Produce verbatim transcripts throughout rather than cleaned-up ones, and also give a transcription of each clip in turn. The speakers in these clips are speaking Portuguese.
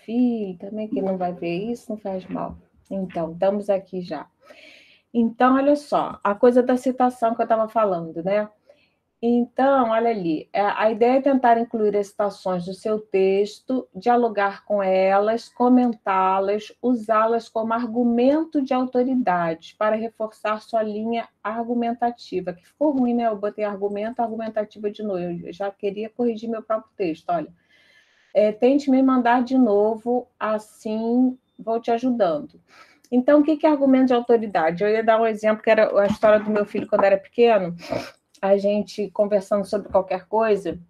filho, também que não vai ver isso, não faz mal. Então, estamos aqui já. Então, olha só, a coisa da citação que eu estava falando, né? Então, olha ali, é, a ideia é tentar incluir as citações do seu texto, dialogar com elas, comentá-las, usá-las como argumento de autoridade para reforçar sua linha argumentativa, que ficou ruim, né? Eu botei argumento, argumentativa de novo, eu já queria corrigir meu próprio texto, olha. É, tente me mandar de novo, assim vou te ajudando. Então, o que é argumento de autoridade? Eu ia dar um exemplo, que era a história do meu filho quando era pequeno, a gente conversando sobre qualquer coisa,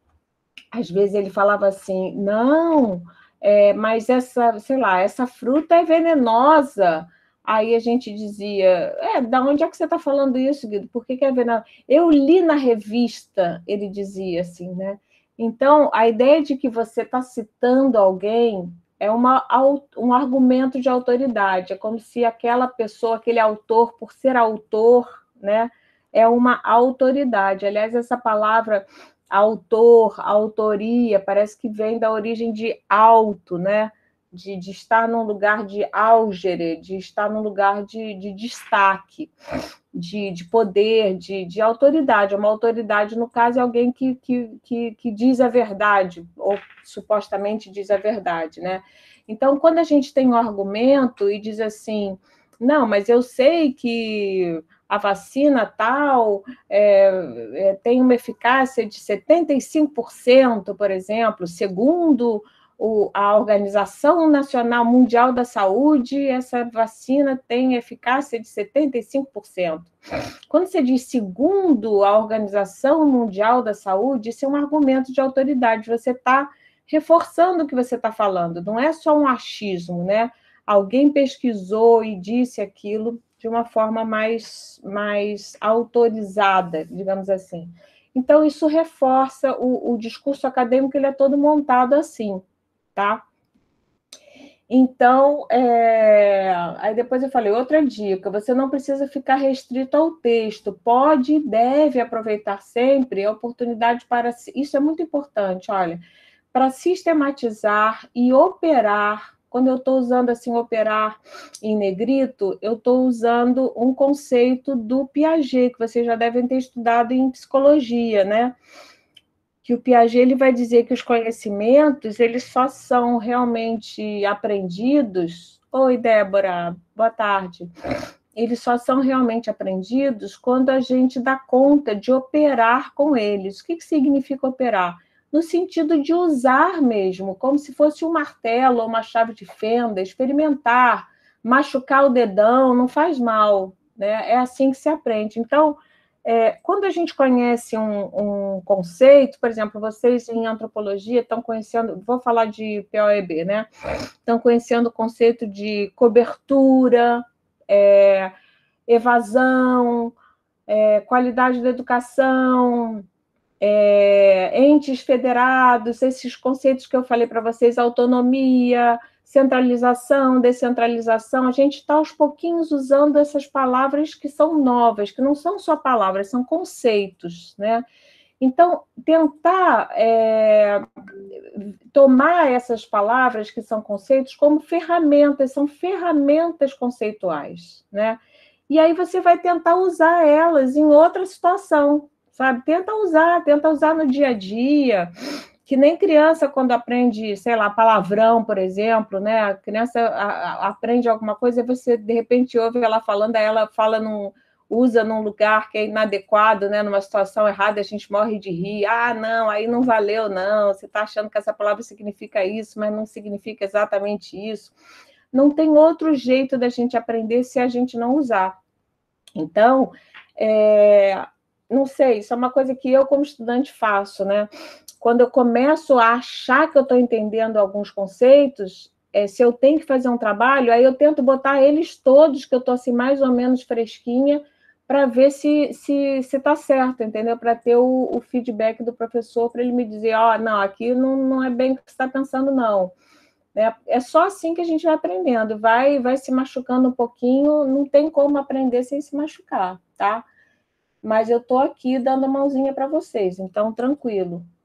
às vezes ele falava assim, não, é, mas essa, sei lá, essa fruta é venenosa. Aí a gente dizia, é, da onde é que você está falando isso, Guido? Por que, que é venenosa? Eu li na revista, ele dizia assim, né? Então, a ideia de que você está citando alguém é uma, um argumento de autoridade, é como se aquela pessoa, aquele autor, por ser autor, né, é uma autoridade. Aliás, essa palavra autor, autoria, parece que vem da origem de alto, né? De, de estar num lugar de álgere, de estar num lugar de, de destaque, de, de poder, de, de autoridade. Uma autoridade, no caso, é alguém que, que, que, que diz a verdade, ou supostamente diz a verdade, né? Então, quando a gente tem um argumento e diz assim, não, mas eu sei que a vacina tal é, é, tem uma eficácia de setenta e cinco por cento, por exemplo, segundo o, a Organização Nacional Mundial da Saúde, essa vacina tem eficácia de setenta e cinco por cento. Quando você diz segundo a Organização Mundial da Saúde, isso é um argumento de autoridade, você está reforçando o que você está falando, não é só um achismo, né? Alguém pesquisou e disse aquilo de uma forma mais, mais autorizada, digamos assim. Então, isso reforça o, o discurso acadêmico, ele é todo montado assim, tá? Então, é... aí depois eu falei, outra dica, você não precisa ficar restrito ao texto, pode e deve aproveitar sempre a oportunidade para... Isso é muito importante, olha, para sistematizar e operar. Quando eu estou usando assim, operar em negrito, eu estou usando um conceito do Piaget, que vocês já devem ter estudado em psicologia, né? Que o Piaget ele vai dizer que os conhecimentos eles só são realmente aprendidos. Oi, Débora, boa tarde. Eles só são realmente aprendidos quando a gente dá conta de operar com eles. O que, que significa operar? No sentido de usar mesmo, como se fosse um martelo ou uma chave de fenda, experimentar, machucar o dedão, não faz mal, né? É assim que se aprende. Então, é, quando a gente conhece um, um conceito, por exemplo, vocês em antropologia estão conhecendo, vou falar de P O E B, né? Estão conhecendo o conceito de cobertura, é, evasão, é, qualidade da educação, é, entes federados, esses conceitos que eu falei para vocês, autonomia, centralização, descentralização, a gente está aos pouquinhos usando essas palavras que são novas, que não são só palavras, são conceitos, né? Então, tentar é, tomar essas palavras, que são conceitos, como ferramentas, são ferramentas conceituais, né? E aí você vai tentar usar elas em outra situação, sabe? Tenta usar, tenta usar no dia a dia, que nem criança quando aprende, sei lá, palavrão, por exemplo, né? A criança a, a, aprende alguma coisa e você, de repente, ouve ela falando, aí ela fala num, usa num lugar que é inadequado, né? Numa situação errada, a gente morre de rir. Ah, não, aí não valeu, não. Você está achando que essa palavra significa isso, mas não significa exatamente isso. Não tem outro jeito da gente aprender se a gente não usar. Então, é, não sei, isso é uma coisa que eu, como estudante, faço, né? Quando eu começo a achar que eu estou entendendo alguns conceitos, é, se eu tenho que fazer um trabalho, aí eu tento botar eles todos, que eu estou assim, mais ou menos fresquinha, para ver se se está certo, entendeu? Para ter o, o feedback do professor, para ele me dizer, ó, oh, não, aqui não, não é bem o que você está pensando, não. É, é só assim que a gente vai aprendendo, vai, vai se machucando um pouquinho, não tem como aprender sem se machucar, tá? Mas eu estou aqui dando a mãozinha para vocês, então tranquilo.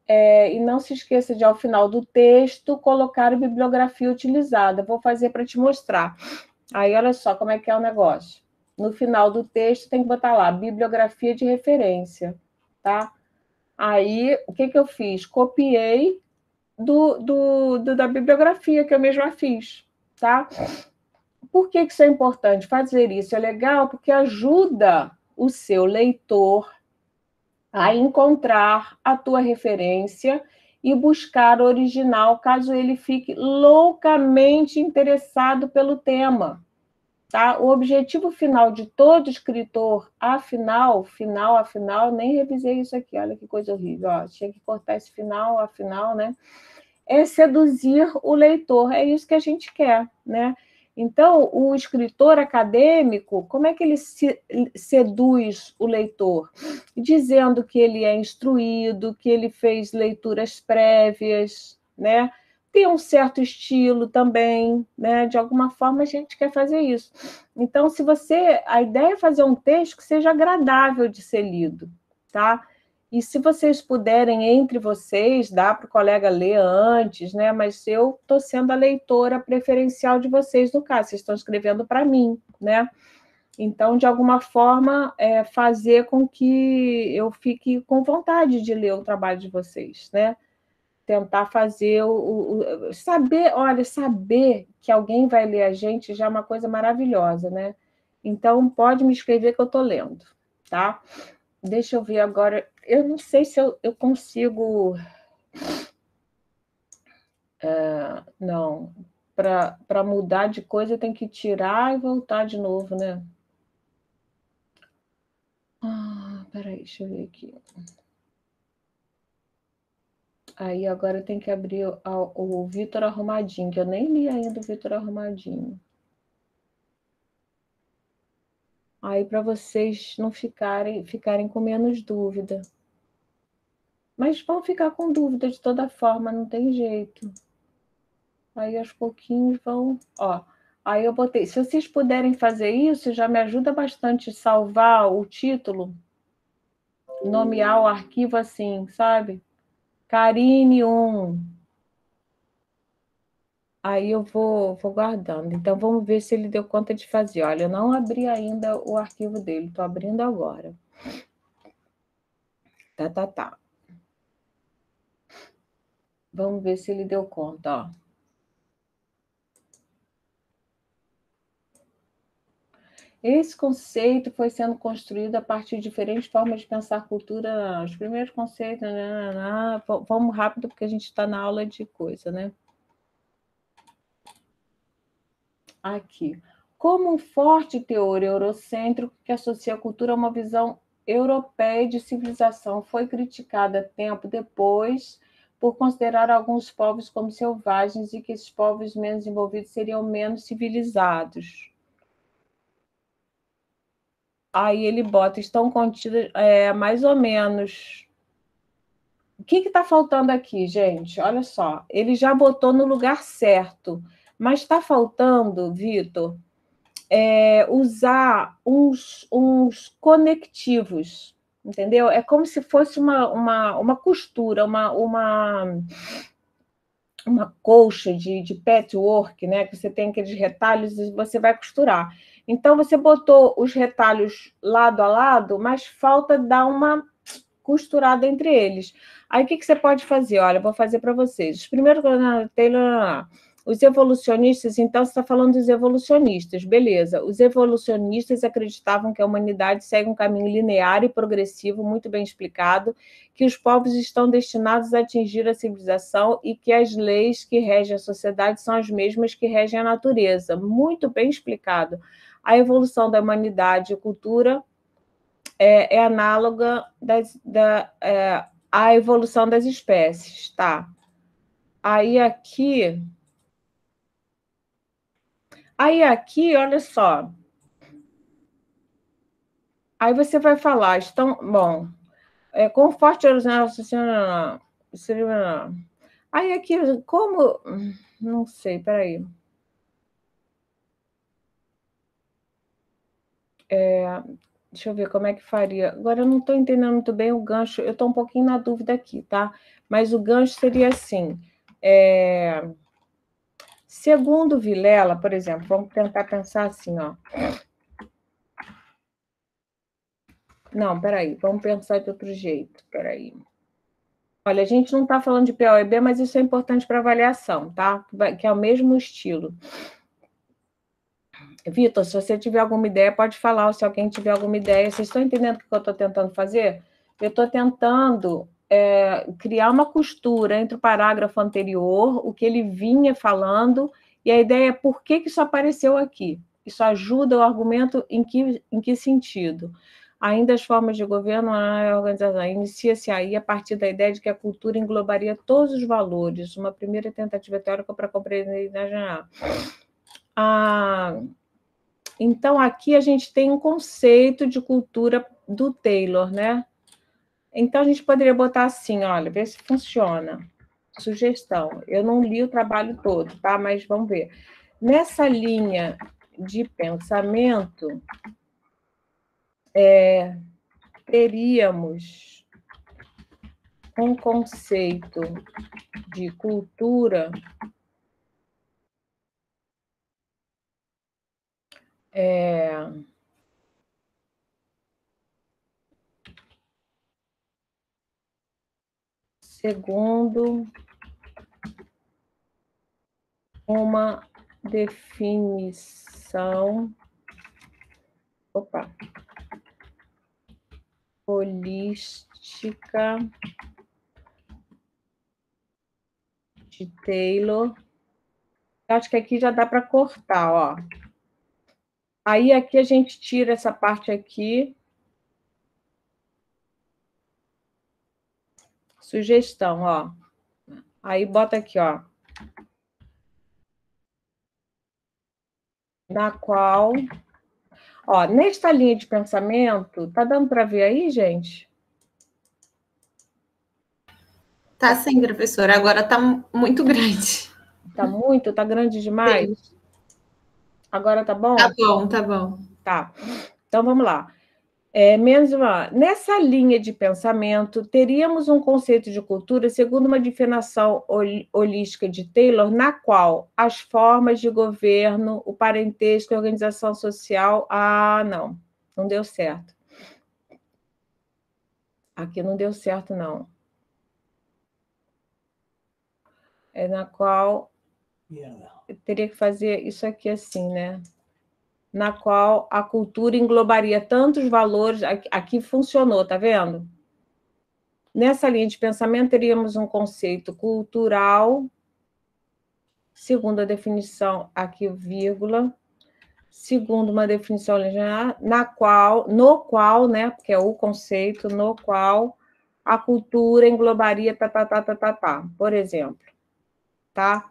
É, e não se esqueça de, ao final do texto, colocar a bibliografia utilizada. Vou fazer para te mostrar. Aí, olha só como é que é o negócio. No final do texto, tem que botar lá, bibliografia de referência, tá? Aí, o que, que eu fiz? Copiei do, do, do, da bibliografia que eu mesma fiz, tá? Por que, que isso é importante? Fazer isso é legal porque ajuda o seu leitor a encontrar a tua referência e buscar o original, caso ele fique loucamente interessado pelo tema. Tá? O objetivo final de todo escritor, afinal, final, afinal, nem revisei isso aqui, olha que coisa horrível, ó, tinha que cortar esse final, afinal, né? É seduzir o leitor, é isso que a gente quer, né? Então, o escritor acadêmico, como é que ele se, seduz o leitor? Dizendo que ele é instruído, que ele fez leituras prévias, né? Tem um certo estilo também, né? De alguma forma a gente quer fazer isso. Então, se você, a ideia é fazer um texto que seja agradável de ser lido, tá? E se vocês puderem, entre vocês, dá para o colega ler antes, né? Mas eu estou sendo a leitora preferencial de vocês, no caso, vocês estão escrevendo para mim, né? Então, de alguma forma, é, fazer com que eu fique com vontade de ler o trabalho de vocês, né? Tentar fazer o, o, o saber, olha, saber que alguém vai ler a gente já é uma coisa maravilhosa, né? Então, pode me escrever que eu estou lendo, tá? Deixa eu ver agora. Eu não sei se eu, eu consigo. É, não. Para mudar de coisa, tem que tirar e voltar de novo, né? Ah, peraí, deixa eu ver aqui. Aí agora tem que abrir o, o, o Vitor Arrumadinho, que eu nem li ainda o Vitor Arrumadinho. Aí para vocês não ficarem, ficarem com menos dúvida. Mas vão ficar com dúvida de toda forma, não tem jeito. Aí aos pouquinhos vão. Ó, aí eu botei. Se vocês puderem fazer isso, já me ajuda bastante salvar o título, nomear o arquivo assim, sabe? Karine um. Aí eu vou, vou guardando. Então vamos ver se ele deu conta de fazer. Olha, eu não abri ainda o arquivo dele, estou abrindo agora. Tá, tá, tá. Vamos ver se ele deu conta, ó. Esse conceito foi sendo construído a partir de diferentes formas de pensar cultura. Os primeiros conceitos, né, né, né, vamos rápido, porque a gente está na aula de coisa, né? Aqui. Como um forte teor eurocêntrico que associa a cultura a uma visão europeia de civilização, foi criticada tempo depois por considerar alguns povos como selvagens e que esses povos menos envolvidos seriam menos civilizados. Aí ele bota, estão contidas, é, mais ou menos. O que está faltando aqui, gente? Olha só, ele já botou no lugar certo, mas está faltando, Vitor, é, usar uns, uns conectivos, entendeu? É como se fosse uma, uma, uma costura, uma, uma, uma colcha de, de patchwork, né? Que você tem aqueles retalhos e você vai costurar. Então, você botou os retalhos lado a lado, mas falta dar uma costurada entre eles. Aí, o que, que você pode fazer? Olha, eu vou fazer para vocês. Primeiro, Taylor, os evolucionistas, então, você está falando dos evolucionistas, beleza. Os evolucionistas acreditavam que a humanidade segue um caminho linear e progressivo, muito bem explicado, que os povos estão destinados a atingir a civilização e que as leis que regem a sociedade são as mesmas que regem a natureza. Muito bem explicado. A evolução da humanidade e cultura é, é análoga das, da, é, à evolução das espécies, tá? Aí aqui, aí aqui, olha só. Aí você vai falar, estão, bom, é, com forte erosão, aí aqui, como, não sei, peraí. É, Deixa eu ver como é que faria. Agora eu não estou entendendo muito bem o gancho, eu estou um pouquinho na dúvida aqui, tá? Mas o gancho seria assim, é... segundo Vilela, por exemplo, vamos tentar pensar assim, ó. Não, peraí, vamos pensar de outro jeito, peraí. Olha, a gente não está falando de P O E B, mas isso é importante para avaliação, tá? Que é o mesmo estilo. Vitor, se você tiver alguma ideia, pode falar, ou se alguém tiver alguma ideia. Vocês estão entendendo o que eu estou tentando fazer? Eu estou tentando é, criar uma costura entre o parágrafo anterior, o que ele vinha falando, e a ideia é por que, que isso apareceu aqui. Isso ajuda o argumento em que, em que sentido? Ainda as formas de governo, a organização inicia-se aí a partir da ideia de que a cultura englobaria todos os valores, uma primeira tentativa teórica para compreender a... Então, aqui a gente tem um conceito de cultura do Taylor, né? Então, a gente poderia botar assim, olha, ver se funciona. Sugestão. Eu não li o trabalho todo, tá? Mas vamos ver. Nessa linha de pensamento, é, teríamos um conceito de cultura é, segundo uma definição opa, holística de Taylor. Acho que aqui já dá para cortar, ó. Aí aqui a gente tira essa parte aqui. Sugestão, ó. Aí bota aqui, ó. Na qual... Ó, nesta linha de pensamento, tá dando para ver aí, gente? Tá sim, professora. Agora tá muito grande. Tá muito? Tá grande demais? Sim. Agora tá bom? Tá bom, tá bom. Tá. Então, vamos lá. É, menos uma... Nessa linha de pensamento, teríamos um conceito de cultura segundo uma definição holística de Taylor, na qual as formas de governo, o parentesco e a organização social... Ah, não. Não deu certo. Aqui não deu certo, não. É na qual... Eu teria que fazer isso aqui assim, né? Na qual a cultura englobaria tantos valores... Aqui, aqui funcionou, tá vendo? Nessa linha de pensamento, teríamos um conceito cultural, segundo a definição, aqui, vírgula, segundo uma definição na qual, no qual, né, porque é o conceito, no qual a cultura englobaria tá, tá, tá, tá, tá, tá, por exemplo, tá?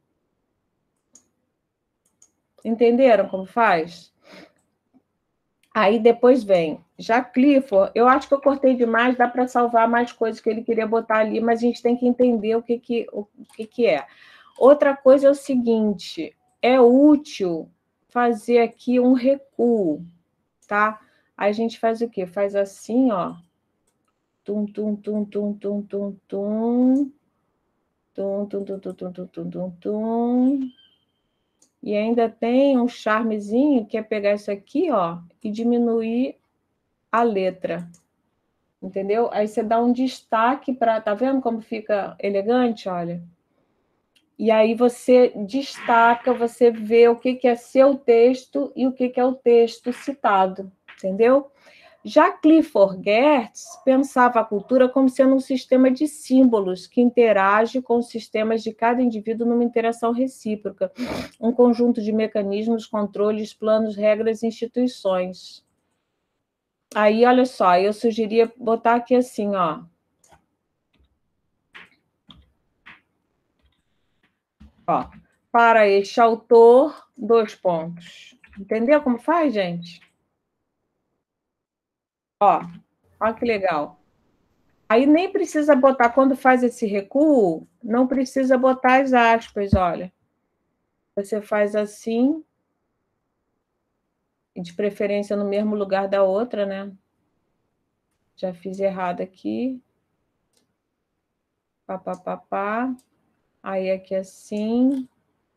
Entenderam como faz? Aí depois vem, já Clifford, eu acho que eu cortei demais, dá para salvar mais coisas que ele queria botar ali, mas a gente tem que entender o que, que, o que, que é. Outra coisa é o seguinte, é útil fazer aqui um recuo, tá? Aí a gente faz o quê? Faz assim, ó. Tum, tum, tum, tum, tum, tum, tum. Tum, tum, tum, tum, tum, tum, tum, tum, tum. E ainda tem um charmezinho, que é pegar isso aqui, ó, e diminuir a letra. Entendeu? Aí você dá um destaque para... Tá vendo como fica elegante? Olha. E aí você destaca, você vê o que, que é seu texto e o que, que é o texto citado. Entendeu? Já Clifford Geertz pensava a cultura como sendo um sistema de símbolos que interage com os sistemas de cada indivíduo numa interação recíproca, um conjunto de mecanismos, controles, planos, regras e instituições. Aí, olha só, eu sugeria botar aqui assim, ó. Ó, para este autor, dois pontos. Entendeu como faz, gente? Ó, olha que legal. Aí nem precisa botar, quando faz esse recuo, não precisa botar as aspas, olha. Você faz assim E de preferência no mesmo lugar da outra, né? Já fiz errado aqui. Pá, pá, pá, pá. Aí aqui assim.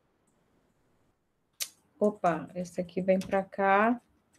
Opa, esse aqui vem para cá.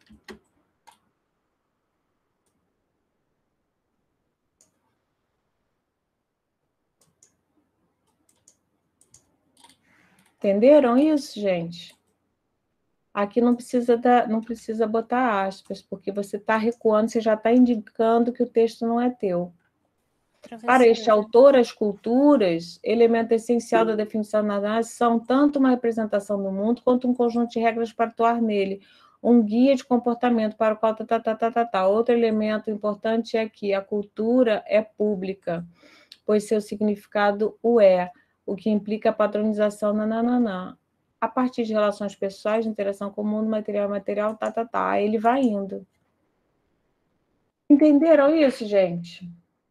Entenderam isso, gente? Aqui não precisa, dar, não precisa botar aspas, porque você está recuando, você já está indicando que o texto não é teu. Para este autor, as culturas, elemento essencial da definição da análise, são tanto uma representação do mundo quanto um conjunto de regras para atuar nele, um guia de comportamento para o qual... Tá, tá, tá, tá, tá, tá. Outro elemento importante é que a cultura é pública, pois seu significado o é, o que implica a padronização nananã. A partir de relações pessoais, de interação com o mundo material, material, tá, tá, tá. Aí ele vai indo. Entenderam isso, gente?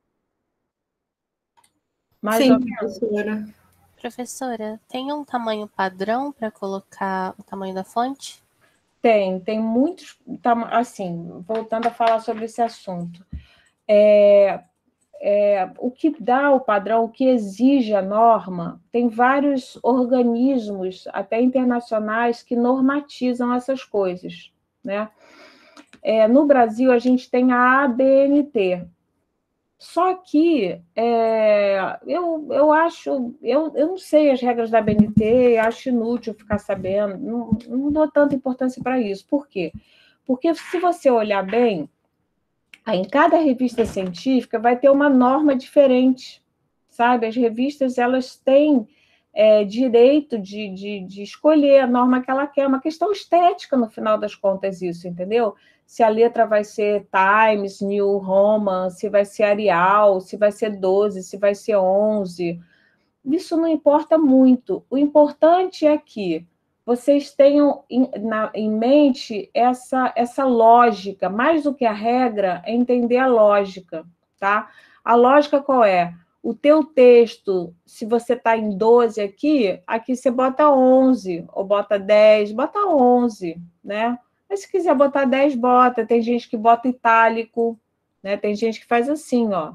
Mais Sim, ou menos. professora. Professora, tem um tamanho padrão para colocar o tamanho da fonte? Tem, tem muitos, assim, voltando a falar sobre esse assunto. É, é, o que dá o padrão, o que exige a norma, tem vários organismos, até internacionais, que normatizam essas coisas, né? É, no Brasil, a gente tem a A B N T. Só que é, eu, eu acho, eu, eu não sei as regras da A B N T, acho inútil ficar sabendo, não, não dou tanta importância para isso. Por quê? Porque se você olhar bem, em cada revista científica vai ter uma norma diferente, sabe? As revistas, elas têm é, direito de, de, de escolher a norma que ela quer, é uma questão estética, no final das contas, isso, entendeu? Se a letra vai ser Times, New Roman, se vai ser Arial, se vai ser doze, se vai ser onze. Isso não importa muito. O importante é que vocês tenham em, na, em mente essa, essa lógica. Mais do que a regra, é entender a lógica, tá? A lógica qual é? O teu texto, se você está em doze aqui, aqui você bota onze, ou bota dez, bota onze, né? Mas se quiser botar dez, bota. Tem gente que bota itálico, né? Tem gente que faz assim, ó.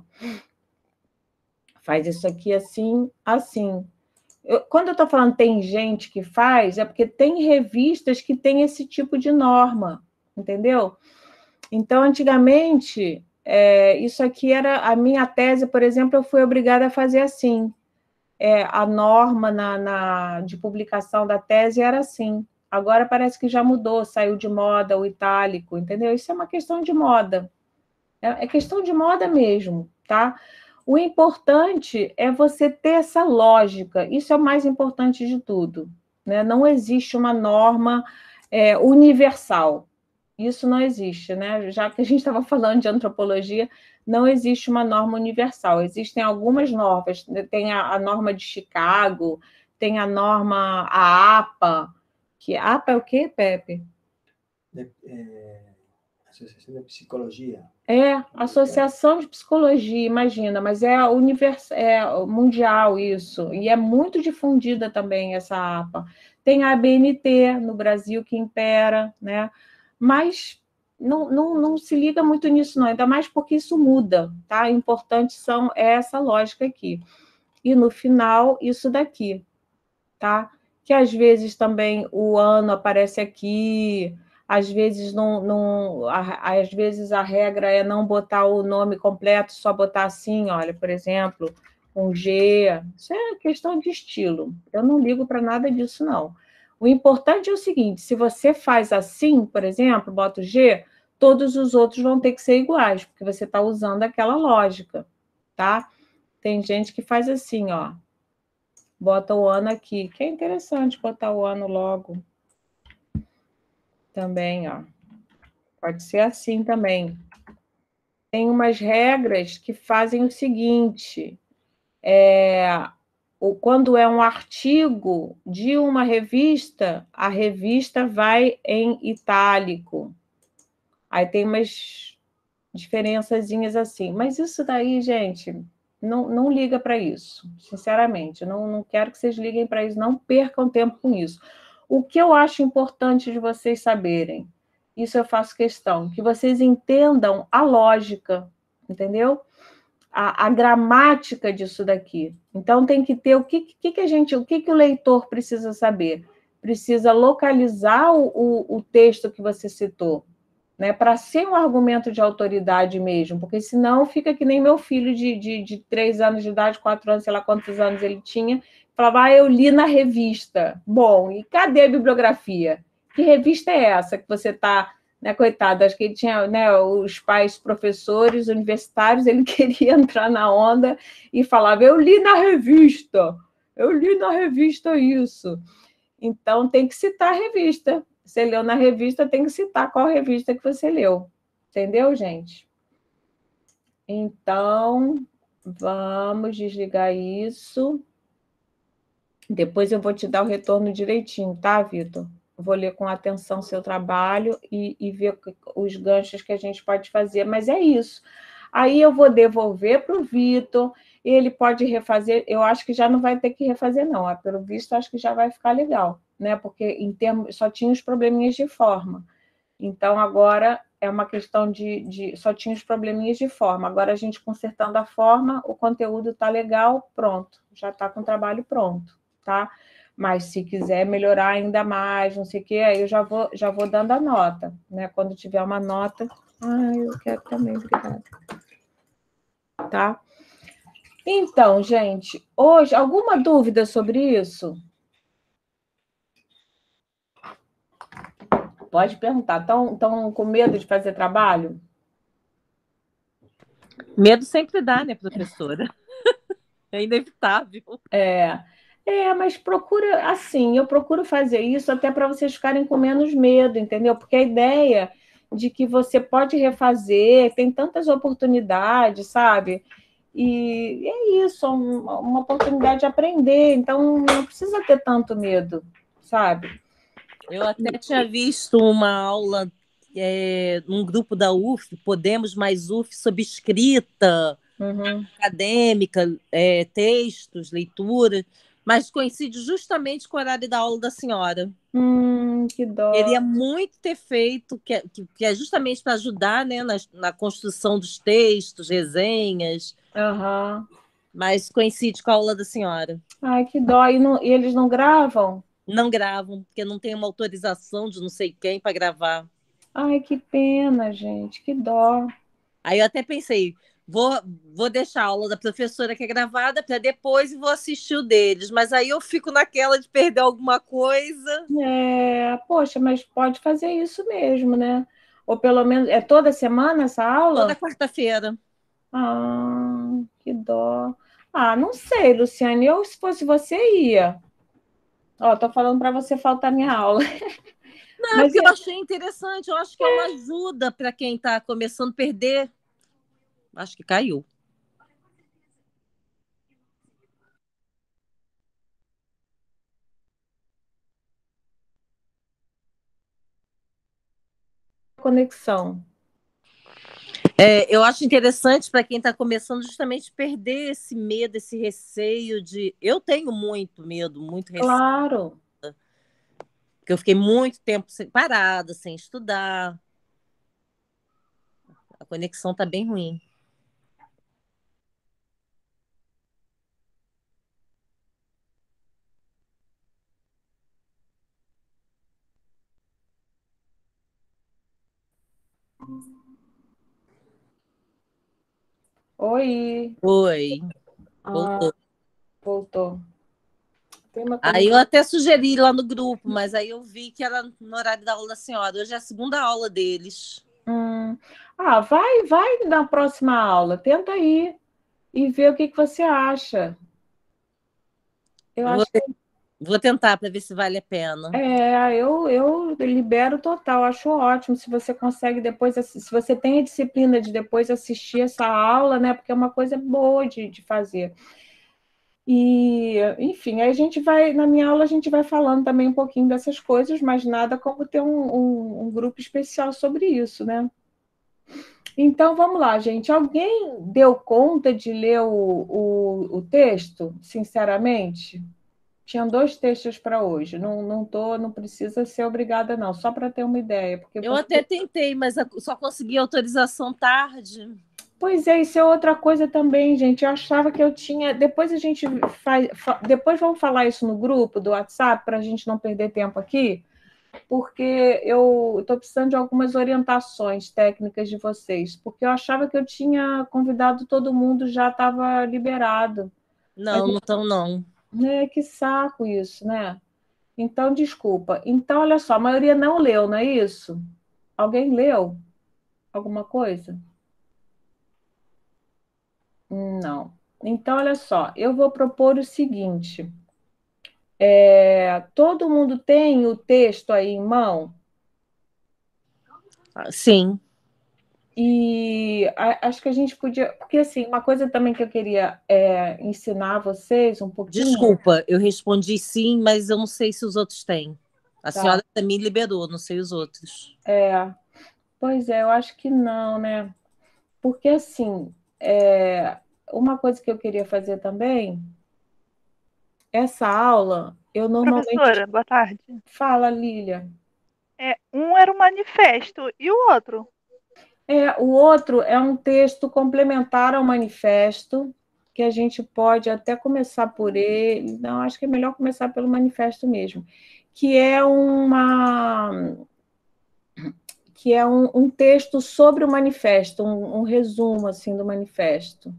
Faz isso aqui assim, assim. Eu, quando eu estou falando tem gente que faz, é porque tem revistas que têm esse tipo de norma, entendeu? Então, antigamente, é, isso aqui era... A minha tese, por exemplo, eu fui obrigada a fazer assim. É, a norma na, na, de publicação da tese era assim. Agora parece que já mudou, saiu de moda o itálico, entendeu? Isso é uma questão de moda. É, é questão de moda mesmo, tá? O importante é você ter essa lógica. Isso é o mais importante de tudo, né? Não existe uma norma é, universal. Isso não existe, né? Já que a gente estava falando de antropologia, não existe uma norma universal. Existem algumas normas. Tem a, a norma de Chicago, tem a norma, a APA, que a APA é o quê, Pepe? De, é, Associação de Psicologia. É, Associação de Psicologia, imagina, mas é, univers, é mundial isso, e é muito difundida também essa APA. Tem a A B N T no Brasil que impera, né? Mas não, não, não se liga muito nisso, não, ainda mais porque isso muda, tá? Importante são é essa lógica aqui. E no final, isso daqui, tá? Que às vezes também o ano aparece aqui, às vezes não, não às vezes a regra é não botar o nome completo, só botar assim, olha, por exemplo, um G. Isso é questão de estilo. Eu não ligo para nada disso, não. O importante é o seguinte: se você faz assim, por exemplo, bota o G, todos os outros vão ter que ser iguais, porque você está usando aquela lógica, tá? Tem gente que faz assim, ó. Bota o ano aqui, que é interessante botar o ano logo. Também, ó. Pode ser assim também. Tem umas regras que fazem o seguinte: é, o, quando é um artigo de uma revista, a revista vai em itálico. Aí tem umas diferençazinhas assim. Mas isso daí, gente, não, não liga para isso, sinceramente. Eu não, não quero que vocês liguem para isso, não percam tempo com isso. O que eu acho importante de vocês saberem isso eu faço questão, que vocês entendam a lógica, entendeu? A, a gramática disso daqui. Então tem que ter o que, que, que a gente, o que, que o leitor precisa saber? Precisa localizar o, o, o texto que você citou, né, para ser um argumento de autoridade mesmo, porque senão fica que nem meu filho de, de, de três anos de idade, quatro anos, sei lá quantos anos ele tinha, falava, ah, eu li na revista. Bom, e cadê a bibliografia? Que revista é essa que você está, né, coitado, acho que ele tinha, né, os pais professores universitários, ele queria entrar na onda e falava, eu li na revista, eu li na revista isso. Então, tem que citar a revista. Você leu na revista, tem que citar qual revista que você leu. Entendeu, gente? Então, vamos desligar isso. Depois eu vou te dar o retorno direitinho, tá, Vitor? Vou ler com atenção seu trabalho e, e ver os ganchos que a gente pode fazer, mas é isso. Aí eu vou devolver para o Vitor, ele pode refazer, eu acho que já não vai ter que refazer, não. Pelo visto, acho que já vai ficar legal, né? Porque em termos, só tinha os probleminhas de forma. Então, agora é uma questão de, de. Só tinha os probleminhas de forma. Agora, a gente consertando a forma, o conteúdo está legal, pronto. Já está com o trabalho pronto, tá? Mas se quiser melhorar ainda mais, não sei o quê, aí eu já vou, já vou dando a nota, né? Quando tiver uma nota. Ah, eu quero também, obrigada. Tá? Então, gente, hoje, alguma dúvida sobre isso? Pode perguntar. Estão com medo de fazer trabalho? Medo sempre dá, né, professora? É inevitável. É, é, mas procura, assim, eu procuro fazer isso até para vocês ficarem com menos medo, entendeu? Porque a ideia de que você pode refazer, tem tantas oportunidades, sabe? E é isso, uma, uma oportunidade de aprender, então não precisa ter tanto medo, sabe? Eu até tinha visto uma aula é, num grupo da U F, Podemos Mais U F, sobre escrita Uhum. acadêmica, é, textos, leitura, mas coincide justamente com o horário da aula da senhora. Hum, que dó. Queria muito ter feito, que, que, que é justamente para ajudar, né, na, na construção dos textos, resenhas, Uhum. mas coincide com a aula da senhora. Ai, que dó. E, não, e eles não gravam? Não gravam, porque não tem uma autorização de não sei quem para gravar. Ai, que pena, gente, que dó. Aí eu até pensei, vou, vou deixar a aula da professora que é gravada para depois vou assistir o deles, mas aí eu fico naquela de perder alguma coisa. É, poxa, mas pode fazer isso mesmo, né? Ou pelo menos, é toda semana essa aula? Toda quarta-feira. Ah, que dó. Ah, não sei, Luciane, eu se fosse você ia. Ó, tô falando para você faltar minha aula. Não, Mas porque é- eu achei interessante, eu acho que é uma ajuda para quem está começando a perder. Acho que caiu. conexão. É, eu acho interessante para quem está começando justamente perder esse medo, esse receio de. Eu tenho muito medo, muito receio, Claro. porque eu fiquei muito tempo sem- parada, sem estudar. A conexão está bem ruim. Oi. Oi, Ah, voltou. voltou. Tem uma Aí eu conexão. até sugeri lá no grupo, mas aí eu vi que era no horário da aula da senhora. Hoje é a segunda aula deles. Hum. Ah, vai, vai na próxima aula. Tenta ir e ver o que que você acha. Eu Vou, acho que vou tentar para ver se vale a pena. é, eu, eu libero total, acho ótimo. Se você consegue depois, assi- se você tem a disciplina de depois assistir essa aula, né? Porque é uma coisa boa de, de fazer. E, enfim, aí a gente vai, na minha aula, a gente vai falando também um pouquinho dessas coisas, mas nada como ter um, um, um grupo especial sobre isso, né? Então, vamos lá, gente. Alguém deu conta de ler o, o, o texto, sinceramente? Tinha dois textos para hoje. Não, não tô, não precisa ser obrigada, não, só para ter uma ideia. Porque Eu você... até tentei, mas só consegui autorização tarde. Pois é, isso é outra coisa também, gente. Eu achava que eu tinha. Depois a gente faz. Depois vamos falar isso no grupo do WhatsApp, para a gente não perder tempo aqui, porque eu estou precisando de algumas orientações técnicas de vocês, porque eu achava que eu tinha convidado todo mundo, já estava liberado. Não, Mas, não estão, não. é, que saco isso, né? Então, desculpa. Então, olha só, a maioria não leu, não é isso? Alguém leu alguma coisa? Não. Então, olha só, eu vou propor o seguinte: é, todo mundo tem o texto aí em mão? Sim. E a, acho que a gente podia. Porque, assim, uma coisa também que eu queria é, ensinar a vocês um pouquinho. Desculpa, eu respondi sim, mas eu não sei se os outros têm. A Tá. senhora me liberou, não sei os outros. É, pois é, eu acho que não, né? Porque, assim, é, uma coisa que eu queria fazer também, essa aula, eu normalmente. Professora, boa tarde. Fala, Lília. É, um era o manifesto e o outro? É, o outro é um texto complementar ao manifesto, que a gente pode até começar por ele. Não, acho que é melhor começar pelo manifesto mesmo, que é uma que é um, um texto sobre o manifesto, um, um resumo assim do manifesto.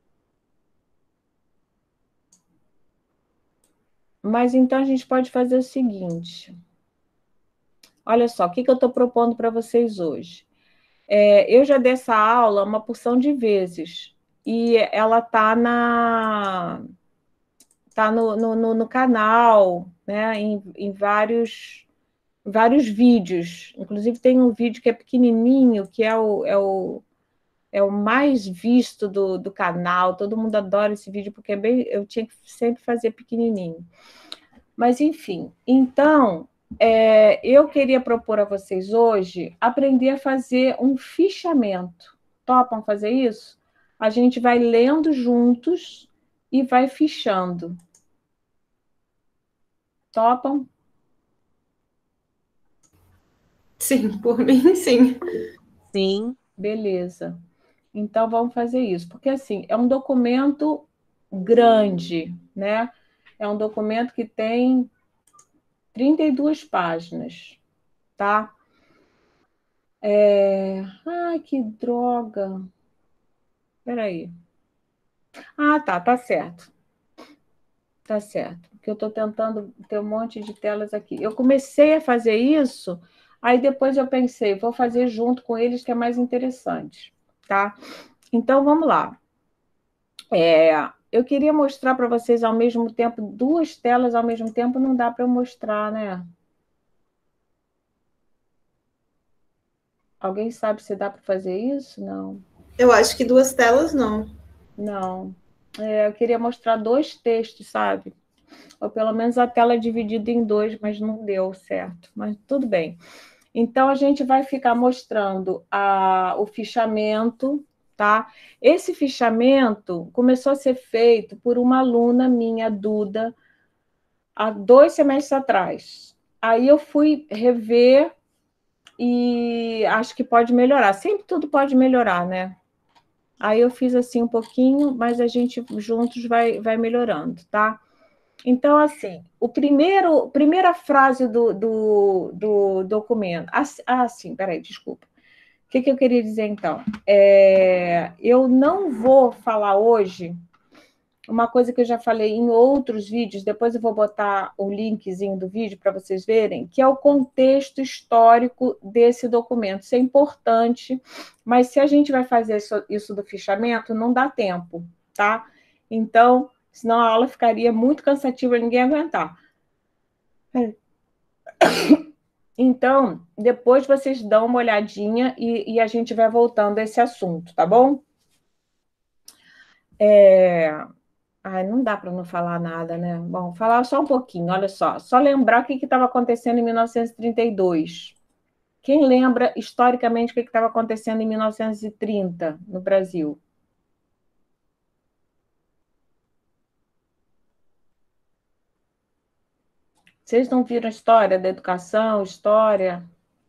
Mas então a gente pode fazer o seguinte. Olha só, o que, que eu estou propondo para vocês hoje? É, eu já dei essa aula uma porção de vezes, e ela está na tá no, no, no canal, né, em, em vários, vários vídeos. Inclusive tem um vídeo que é pequenininho, que é o, é o, é o mais visto do, do canal. Todo mundo adora esse vídeo, porque é bem, eu tinha que sempre fazer pequenininho. Mas, enfim, então, é, eu queria propor a vocês hoje aprender a fazer um fichamento. Topam fazer isso? A gente vai lendo juntos e vai fichando. Topam? Sim, por mim, sim. Sim. Beleza. Então, vamos fazer isso. Porque, assim, é um documento grande, né? É um documento que tem trinta e duas páginas, tá? É... Ai, que droga. Espera aí. Ah, tá, tá certo. Tá certo. Porque eu estou tentando ter um monte de telas aqui. Eu comecei a fazer isso, aí depois eu pensei, vou fazer junto com eles, que é mais interessante, tá? Então, vamos lá. É, eu queria mostrar para vocês ao mesmo tempo, duas telas ao mesmo tempo, não dá para eu mostrar, né? Alguém sabe se dá para fazer isso? Não. Eu acho que duas telas não. Não. É, eu queria mostrar dois textos, sabe? Ou pelo menos a tela dividida em dois, mas não deu certo. Mas tudo bem. Então, a gente vai ficar mostrando a, o fichamento, tá? Esse fichamento começou a ser feito por uma aluna minha, Duda, há dois semestres atrás. Aí eu fui rever e acho que pode melhorar. Sempre tudo pode melhorar, né? Aí eu fiz assim um pouquinho, mas a gente juntos vai, vai melhorando, tá? Então, assim, o primeiro, primeira frase do, do, do documento. Ah, sim, peraí, desculpa. O que, que eu queria dizer, então? É, eu não vou falar hoje uma coisa que eu já falei em outros vídeos, depois eu vou botar o linkzinho do vídeo para vocês verem, que é o contexto histórico desse documento. Isso é importante, mas se a gente vai fazer isso, isso do fichamento, não dá tempo, tá? Então, senão a aula ficaria muito cansativa, ninguém ia aguentar. Então, depois vocês dão uma olhadinha e, e a gente vai voltando a esse assunto, tá bom? É... Ai, não dá para não falar nada, né? Bom, falar só um pouquinho, olha só. Só lembrar o que estava acontecendo em mil novecentos e trinta e dois. Quem lembra, historicamente, o que estava acontecendo em mil novecentos e trinta no Brasil? Vocês não viram história da educação, história?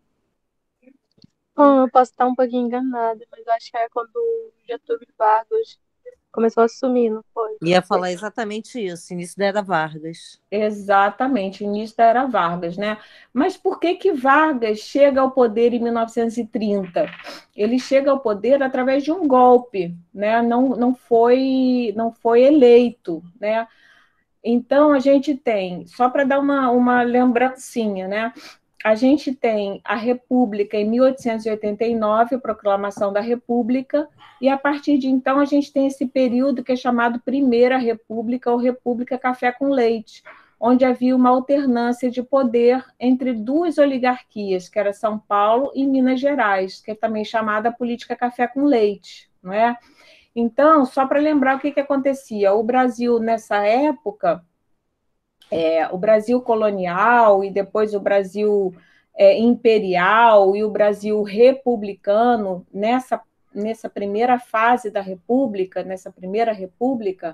Bom, eu posso estar um pouquinho enganada, mas eu acho que é quando o Getúlio Vargas começou a assumir, não foi? Ia falar exatamente isso, início da Era Vargas. Exatamente, início da Era Vargas, né? Mas por que que Vargas chega ao poder em mil novecentos e trinta? Ele chega ao poder através de um golpe, né? Não, não foi, não foi eleito, né? Então, a gente tem, só para dar uma, uma lembrancinha, né? A gente tem a República em mil oitocentos e oitenta e nove, a proclamação da República, e a partir de então a gente tem esse período que é chamado Primeira República ou República Café com Leite, onde havia uma alternância de poder entre duas oligarquias, que era São Paulo e Minas Gerais, que é também chamada Política Café com Leite, não é? Então, só para lembrar o que, que acontecia, o Brasil nessa época, é, o Brasil colonial e depois o Brasil é, imperial e o Brasil republicano, nessa, nessa primeira fase da República, nessa primeira República,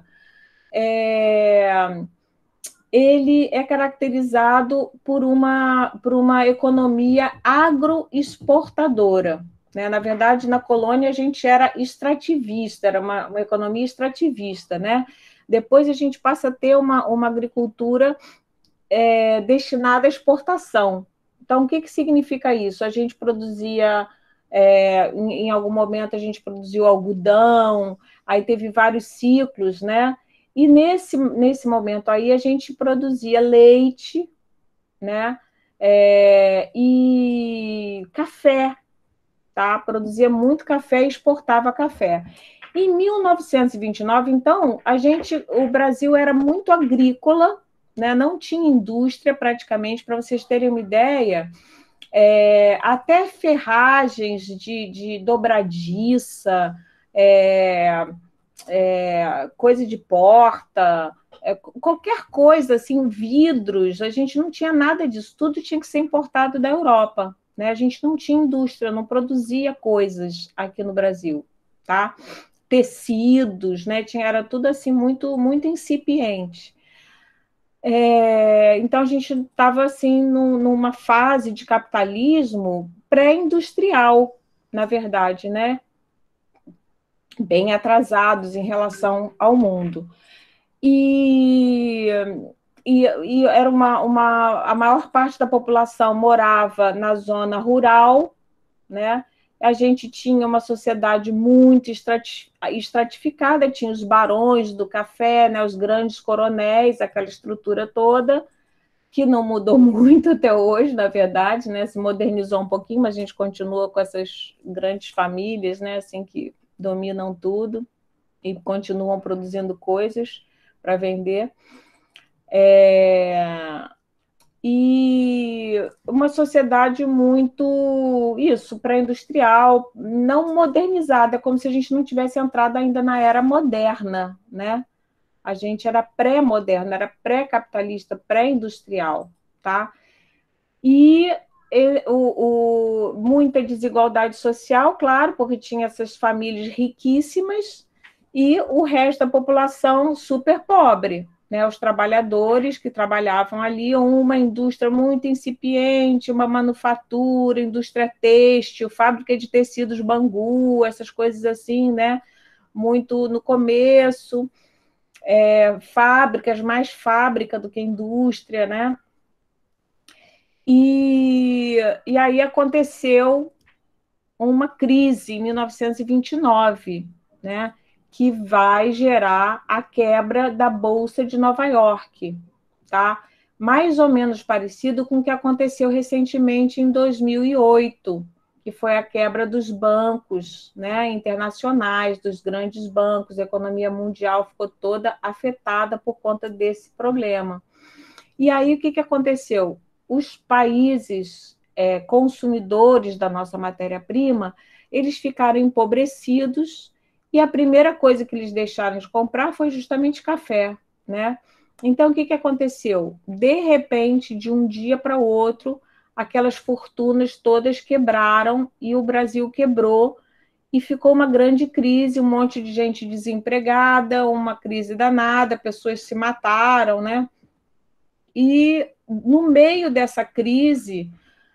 é, ele é caracterizado por uma, por uma economia agroexportadora. Né? Na verdade, na colônia a gente era extrativista, era uma, uma economia extrativista, né? Depois a gente passa a ter uma, uma agricultura é, destinada à exportação. Então, o que, que significa isso? A gente produzia, é, em, em algum momento, a gente produziu algodão, aí teve vários ciclos, né? E nesse, nesse momento aí a gente produzia leite, né? É, e café, tá? Produzia muito café e exportava café. Em mil novecentos e vinte e nove, então, a gente, o Brasil era muito agrícola, né? Não tinha indústria praticamente, para vocês terem uma ideia, é, até ferragens de, de dobradiça, é, é, coisa de porta, é, qualquer coisa, assim, vidros, a gente não tinha nada disso, tudo tinha que ser importado da Europa, né? A gente não tinha indústria, não produzia coisas aqui no Brasil, tá? Tecidos, né? Tinha, era tudo assim muito, muito incipiente. É, então a gente estava assim num, numa fase de capitalismo pré-industrial, na verdade, né? Bem atrasados em relação ao mundo. E, e, e era uma, uma, a maior parte da população morava na zona rural, né? A gente tinha uma sociedade muito estratificada, tinha os barões do café, né, os grandes coronéis, aquela estrutura toda, que não mudou muito até hoje, na verdade, né, se modernizou um pouquinho, mas a gente continua com essas grandes famílias, né, assim, que dominam tudo e continuam produzindo coisas para vender. É... E uma sociedade muito, isso, pré-industrial, não modernizada, como se a gente não tivesse entrado ainda na era moderna, né? A gente era pré-moderna, era pré-capitalista, pré-industrial, tá? E o, o, muita desigualdade social, claro, porque tinha essas famílias riquíssimas e o resto da população super pobre, né, os trabalhadores que trabalhavam ali, uma indústria muito incipiente, uma manufatura, indústria têxtil, fábrica de tecidos Bangu, essas coisas assim, né, muito no começo, é, fábricas, mais fábrica do que indústria, né, e, e aí aconteceu uma crise em mil novecentos e vinte e nove, né, que vai gerar a quebra da Bolsa de Nova York, tá? Mais ou menos parecido com o que aconteceu recentemente em dois mil e oito, que foi a quebra dos bancos, né, internacionais, dos grandes bancos, a economia mundial ficou toda afetada por conta desse problema. E aí o que, que aconteceu? Os países é, consumidores da nossa matéria-prima, eles ficaram empobrecidos. E a primeira coisa que eles deixaram de comprar foi justamente café, né? Então, o que, que aconteceu? De repente, de um dia para o outro, aquelas fortunas todas quebraram e o Brasil quebrou e ficou uma grande crise, um monte de gente desempregada, uma crise danada, pessoas se mataram, né? e no meio dessa crise,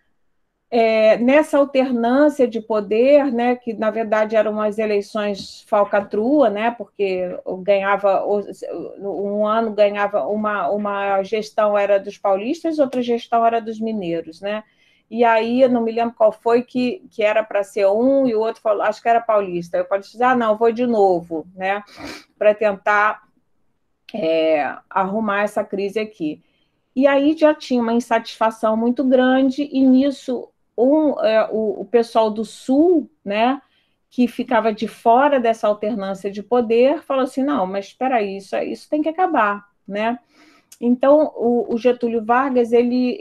é, nessa alternância de poder, né, que na verdade eram umas eleições falcatrua, né, porque ganhava, um ano ganhava uma, uma gestão era dos paulistas, outra gestão era dos mineiros, né? E aí, eu não me lembro qual foi que, que era para ser um, e o outro falou, acho que era paulista. Eu falei, ah, não, vou de novo, né, para tentar é, arrumar essa crise aqui. E aí já tinha uma insatisfação muito grande, e nisso um, é, o, o pessoal do Sul, né, que ficava de fora dessa alternância de poder, falou assim, não, mas espera aí, isso, isso tem que acabar, né? Então, o, o Getúlio Vargas, ele,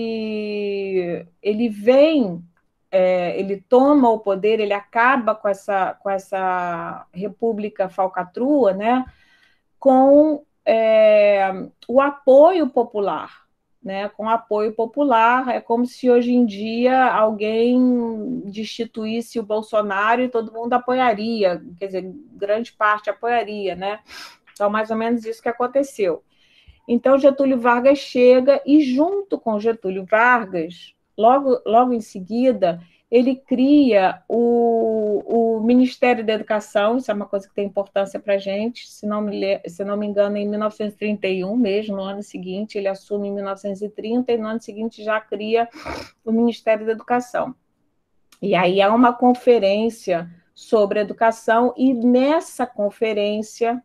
ele, ele vem, é, ele toma o poder, ele acaba com essa, com essa república falcatrua, né, com é, o apoio popular, né, com apoio popular. É como se hoje em dia alguém destituísse o Bolsonaro e todo mundo apoiaria, quer dizer, grande parte apoiaria, né? Então, mais ou menos isso que aconteceu. Então, Getúlio Vargas chega e, junto com Getúlio Vargas, logo, logo em seguida, ele cria o, o Ministério da Educação. Isso é uma coisa que tem importância para a gente, se não, me, se não me engano, em mil novecentos e trinta e um mesmo, no ano seguinte, ele assume em mil novecentos e trinta, e no ano seguinte já cria o Ministério da Educação. E aí há uma conferência sobre educação, e nessa conferência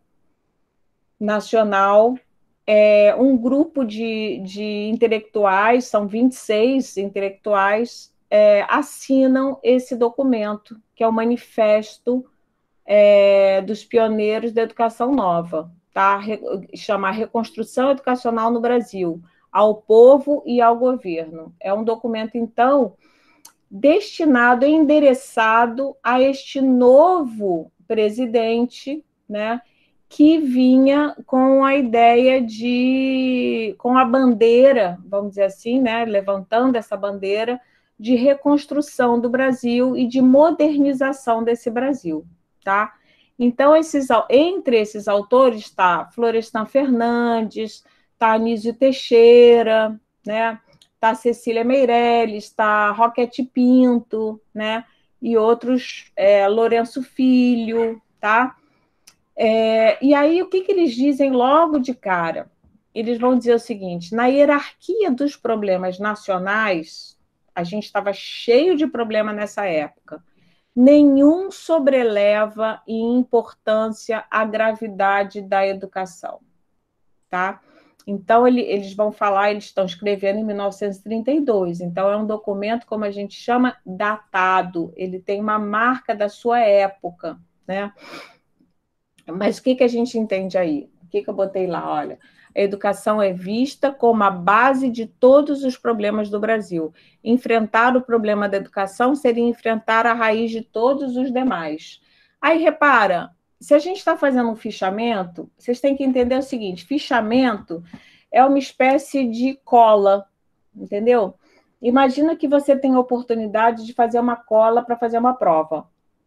nacional, é, um grupo de, de intelectuais, são vinte e seis intelectuais, é, assinam esse documento, que é o Manifesto é, dos Pioneiros da Educação Nova, tá? Re, chama Reconstrução Educacional no Brasil, ao povo e ao governo. É um documento, então, destinado, endereçado a este novo presidente, né, que vinha com a ideia de, com a bandeira, vamos dizer assim, né, levantando essa bandeira de reconstrução do Brasil e de modernização desse Brasil, tá? Então, esses, entre esses autores está Florestan Fernandes, está Anísio Teixeira, né, está Cecília Meirelles, está Roquete Pinto, né, e outros, é, Lourenço Filho, tá? É, e aí, o que, que eles dizem logo de cara? Eles vão dizer o seguinte: na hierarquia dos problemas nacionais, a gente estava cheio de problema nessa época, nenhum sobreleva em importância a gravidade da educação, tá? Então, ele, eles vão falar, eles estão escrevendo em mil novecentos e trinta e dois, então é um documento, como a gente chama, datado, ele tem uma marca da sua época, né? Mas o que, que a gente entende aí? O que, que eu botei lá? Olha, a educação é vista como a base de todos os problemas do Brasil. Enfrentar o problema da educação seria enfrentar a raiz de todos os demais. Aí, repara, se a gente está fazendo um fichamento, vocês têm que entender o seguinte: fichamento é uma espécie de cola, entendeu? Imagina que você tem a oportunidade de fazer uma cola para fazer uma prova.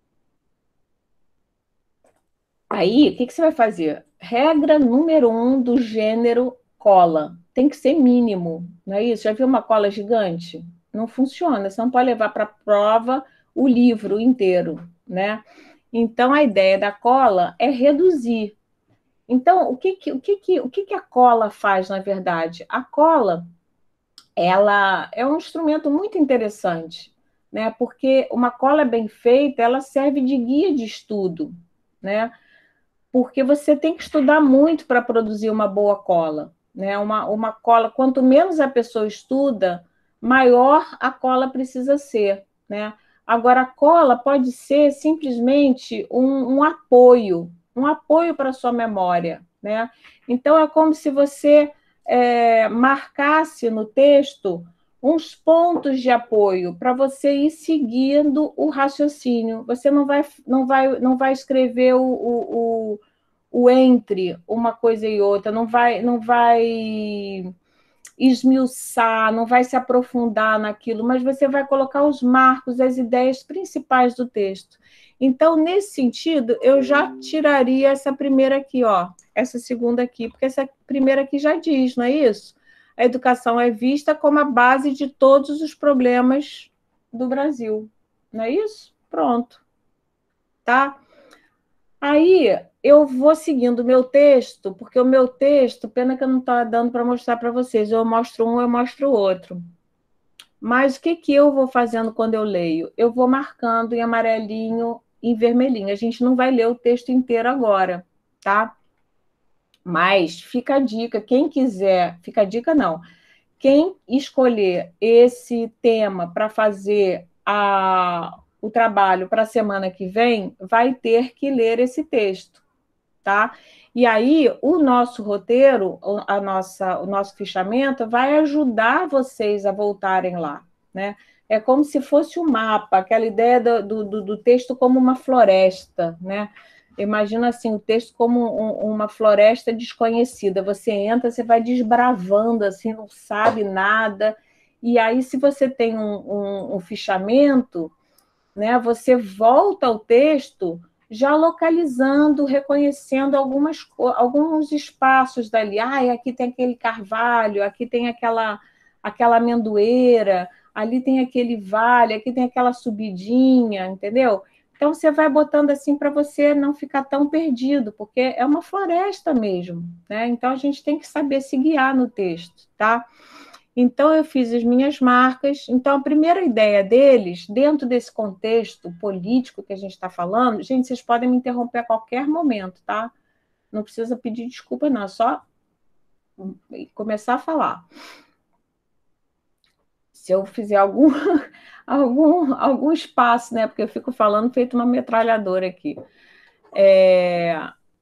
Aí, o que, que você vai fazer? Regra número um do gênero cola. Tem que ser mínimo, não é isso? Já viu uma cola gigante? Não funciona, você não pode levar para a prova o livro inteiro, né? Então, a ideia da cola é reduzir. Então, o que, que, o que, que, o que, que a cola faz, na verdade? A cola, ela é um instrumento muito interessante, né? Porque uma cola bem feita, ela serve de guia de estudo, né? Porque você tem que estudar muito para produzir uma boa cola, né? Uma, uma cola, quanto menos a pessoa estuda, maior a cola precisa ser, né? Agora, a cola pode ser simplesmente um, um apoio, um apoio para a sua memória, né? Então, é como se você é, marcasse no texto uns pontos de apoio para você ir seguindo o raciocínio. Você não vai, não vai, não vai escrever o, o, o entre uma coisa e outra, não vai, não vai esmiuçar, não vai se aprofundar naquilo, mas você vai colocar os marcos, as ideias principais do texto. Então, nesse sentido, eu já tiraria essa primeira aqui, ó, essa segunda aqui, porque essa primeira aqui já diz, não é isso? a educação é vista como a base de todos os problemas do Brasil. Não é isso? Pronto. Tá? Aí, eu vou seguindo o meu texto, porque o meu texto, pena que eu não estou dando para mostrar para vocês, eu mostro um, eu mostro o outro. Mas o que, que eu vou fazendo quando eu leio? Eu vou marcando em amarelinho, em vermelhinho. A gente não vai ler o texto inteiro agora, tá? Mas fica a dica, quem quiser, fica a dica não, quem escolher esse tema para fazer a, o trabalho para a semana que vem, vai ter que ler esse texto, tá? E aí, o nosso roteiro, a nossa, o nosso fichamento vai ajudar vocês a voltarem lá, né? É como se fosse um mapa, aquela ideia do, do, do texto como uma floresta, né? Imagina assim, o texto como um, uma floresta desconhecida. Você entra, você vai desbravando, assim, não sabe nada. E aí, se você tem um, um, um fichamento, né, você volta ao texto já localizando, reconhecendo algumas, alguns espaços dali. Ah, aqui tem aquele carvalho, aqui tem aquela, aquela amendoeira, ali tem aquele vale, aqui tem aquela subidinha, entendeu? Então, você vai botando assim para você não ficar tão perdido, porque é uma floresta mesmo, né? Então, a gente tem que saber se guiar no texto, tá? Então, eu fiz as minhas marcas. Então, a primeira ideia deles, dentro desse contexto político que a gente está falando, gente, vocês podem me interromper a qualquer momento, tá? Não precisa pedir desculpa, não, é só começar a falar. Se eu fizer algum, algum, algum espaço, né? Porque eu fico falando feito uma metralhadora aqui. É,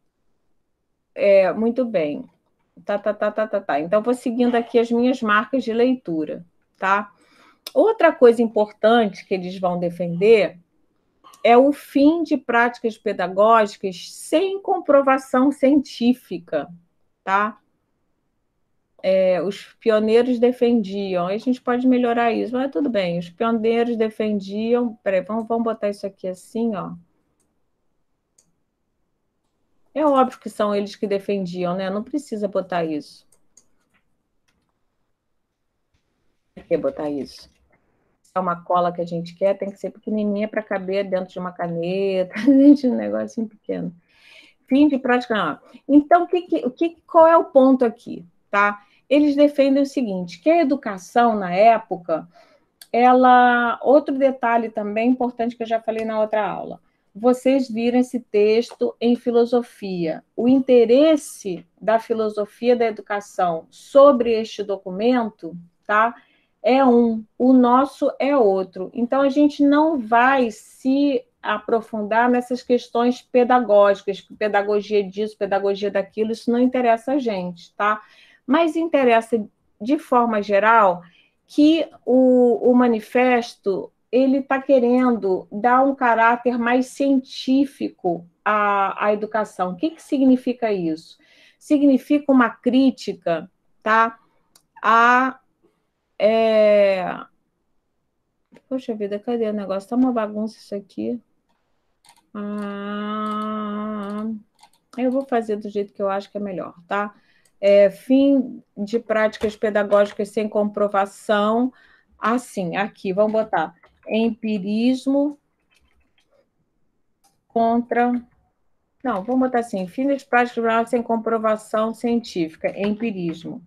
é, muito bem. Tá, tá, tá, tá, tá, tá. Então, vou seguindo aqui as minhas marcas de leitura, tá? Outra coisa importante que eles vão defender é o fim de práticas pedagógicas sem comprovação científica, tá? É, os pioneiros defendiam, a gente pode melhorar isso, mas tudo bem, os pioneiros defendiam, peraí, vamos, vamos botar isso aqui assim, ó. É óbvio que são eles que defendiam, né? Não precisa botar isso. Por que botar isso? Se é uma cola que a gente quer, tem que ser pequenininha para caber dentro de uma caneta, dentro de um negocinho pequeno. Fim de prática. Não. Então, que, que, que, qual é o ponto aqui? Tá? Eles defendem o seguinte, que a educação, na época, ela... Outro detalhe também importante que eu já falei na outra aula. Vocês viram esse texto em filosofia. O interesse da filosofia da educação sobre este documento, tá? É um, o nosso é outro. Então, a gente não vai se aprofundar nessas questões pedagógicas, pedagogia disso, pedagogia daquilo, isso não interessa a gente, tá? Mas interessa, de forma geral, que o, o manifesto ele está querendo dar um caráter mais científico à, à educação. O que, que significa isso? Significa uma crítica, tá? A... É... Poxa vida, cadê o negócio? Tá uma bagunça isso aqui. Ah... Eu vou fazer do jeito que eu acho que é melhor, tá? É, fim de práticas pedagógicas sem comprovação. Assim, aqui, vamos botar empirismo contra... Não, vamos botar assim, fim das práticas sem comprovação científica, empirismo.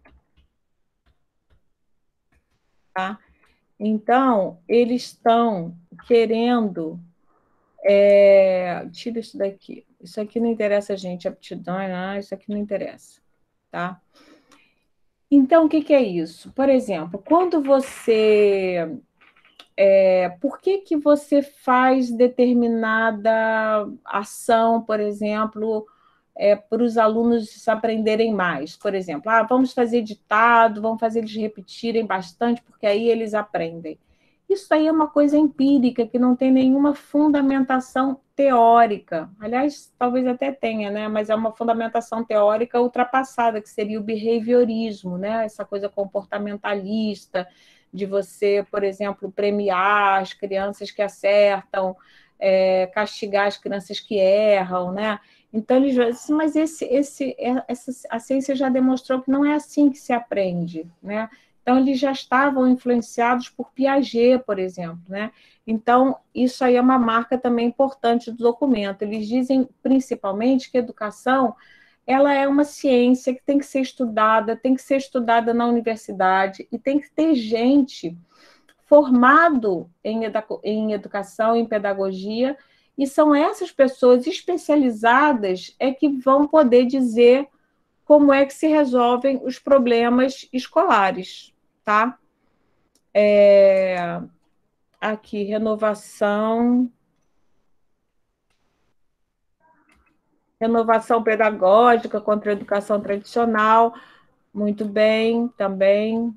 Tá? Então, eles estão querendo... É... Tira isso daqui. Isso aqui não interessa a gente, aptidão, não, isso aqui não interessa. Tá? Então, o que, que é isso? Por exemplo, quando você... É, por que, que você faz determinada ação, por exemplo, é, para os alunos aprenderem mais? Por exemplo, ah, vamos fazer ditado, vamos fazer eles repetirem bastante, porque aí eles aprendem. Isso aí é uma coisa empírica, que não tem nenhuma fundamentação teórica. Aliás, talvez até tenha, né? Mas é uma fundamentação teórica ultrapassada, que seria o behaviorismo, né? Essa coisa comportamentalista, de você, por exemplo, premiar as crianças que acertam, é, castigar as crianças que erram, né? Então, eles vão dizer, mas esse, esse, essa, a ciência já demonstrou que não é assim que se aprende, né? Então, eles já estavam influenciados por Piaget, por exemplo, né? Então, isso aí é uma marca também importante do documento. Eles dizem, principalmente, que a educação ela é uma ciência que tem que ser estudada, tem que ser estudada na universidade e tem que ter gente formado em, edu em educação, em pedagogia, e são essas pessoas especializadas é que vão poder dizer como é que se resolvem os problemas escolares, tá? É... Aqui, renovação... Renovação pedagógica contra a educação tradicional, muito bem, também.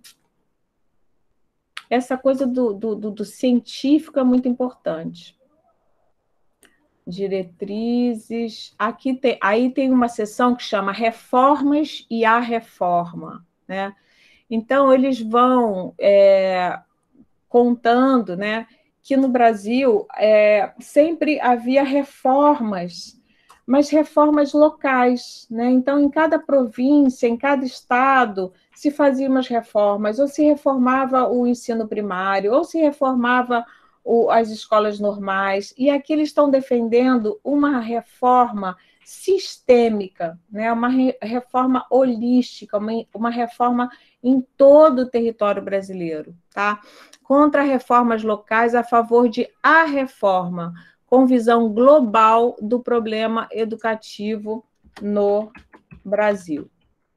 Essa coisa do, do, do, do científico é muito importante. Diretrizes. Aqui tem, aí tem uma seção que chama Reformas e a Reforma, né? Então, eles vão é, contando, né, que no Brasil é, sempre havia reformas, mas reformas locais, né? Então, em cada província, em cada estado, se faziam umas reformas, ou se reformava o ensino primário, ou se reformava o, as escolas normais, e aqui eles estão defendendo uma reforma sistêmica, né? Uma re, reforma holística, uma, uma reforma em todo o território brasileiro, tá? Contra reformas locais, a favor de a reforma, com visão global do problema educativo no Brasil,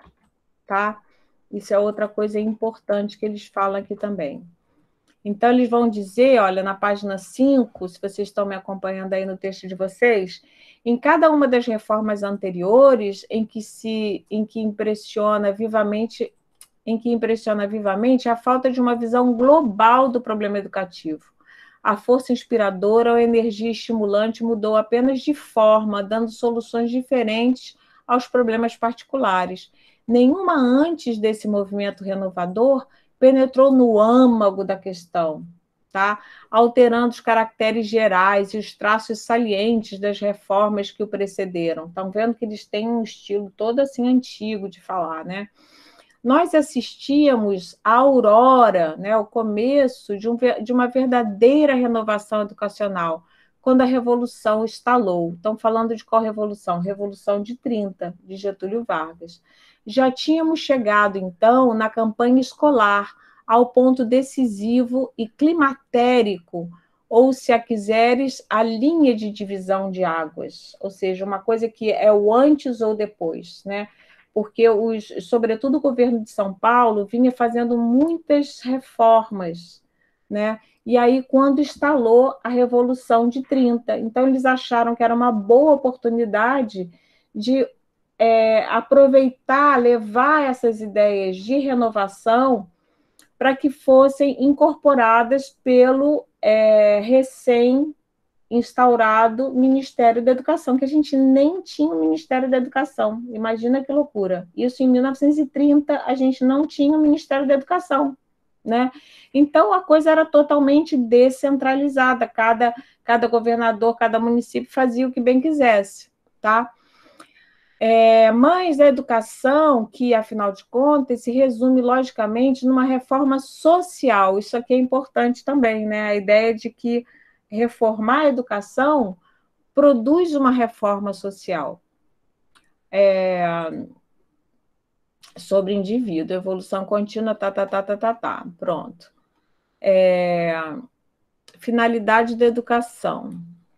tá? Isso é outra coisa importante que eles falam aqui também. Então, eles vão dizer, olha, na página cinco, se vocês estão me acompanhando aí no texto de vocês, em cada uma das reformas anteriores, em que se, em que impressiona vivamente, em que impressiona vivamente a falta de uma visão global do problema educativo. A força inspiradora ou a energia estimulante mudou apenas de forma, dando soluções diferentes aos problemas particulares. Nenhuma antes desse movimento renovador penetrou no âmago da questão, tá? Alterando os caracteres gerais e os traços salientes das reformas que o precederam. Estão vendo que eles têm um estilo todo assim antigo de falar, né? Nós assistíamos à aurora, né, o começo de, um, de uma verdadeira renovação educacional, quando a Revolução estalou. Estão falando de qual revolução? Revolução de trinta, de Getúlio Vargas. Já tínhamos chegado, então, na campanha escolar, ao ponto decisivo e climatérico, ou, se a quiseres, a linha de divisão de águas, ou seja, uma coisa que é o antes ou depois, né? Porque, os, sobretudo, o governo de São Paulo vinha fazendo muitas reformas, né? E aí, quando instalou a Revolução de trinta, então eles acharam que era uma boa oportunidade de é, aproveitar, levar essas ideias de renovação para que fossem incorporadas pelo é, recém instaurado Ministério da Educação, que a gente nem tinha o Ministério da Educação. Imagina que loucura. Isso em mil novecentos e trinta, a gente não tinha o Ministério da Educação, né? Então, a coisa era totalmente descentralizada. Cada, cada governador, cada município fazia o que bem quisesse, tá? É, mas a educação, que, afinal de contas, se resume, logicamente, numa reforma social. Isso aqui é importante também, né? A ideia de que reformar a educação produz uma reforma social é, sobre indivíduo, evolução contínua, tá, tá, tá, tá, tá, tá, pronto. É, finalidade da educação.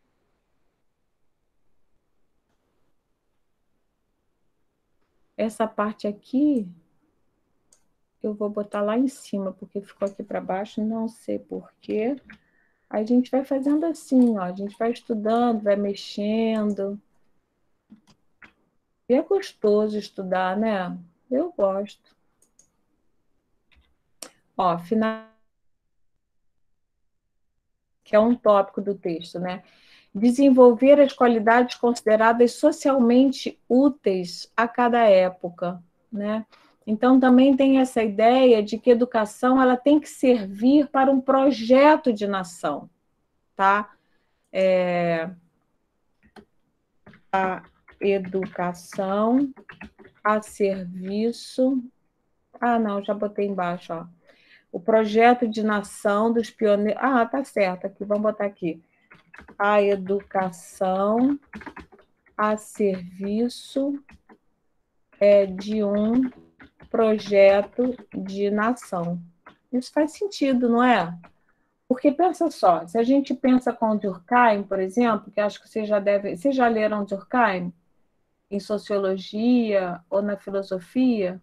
Essa parte aqui, eu vou botar lá em cima, porque ficou aqui para baixo, não sei por quê. Aí a gente vai fazendo assim, ó, a gente vai estudando, vai mexendo. E é gostoso estudar, né? Eu gosto. Ó, final... que é um tópico do texto, né? Desenvolver as qualidades consideradas socialmente úteis a cada época, né? Então, também tem essa ideia de que a educação ela tem que servir para um projeto de nação, tá? É... educação a serviço... Ah, não, já botei embaixo, ó. O projeto de nação dos pioneiros... Ah, tá certo, aqui, vamos botar aqui. A educação a serviço é, de um projeto de nação. Isso faz sentido, não é? Porque pensa só, se a gente pensa com Durkheim, por exemplo, que acho que vocês já devem... Vocês já leram Durkheim? Em sociologia ou na filosofia?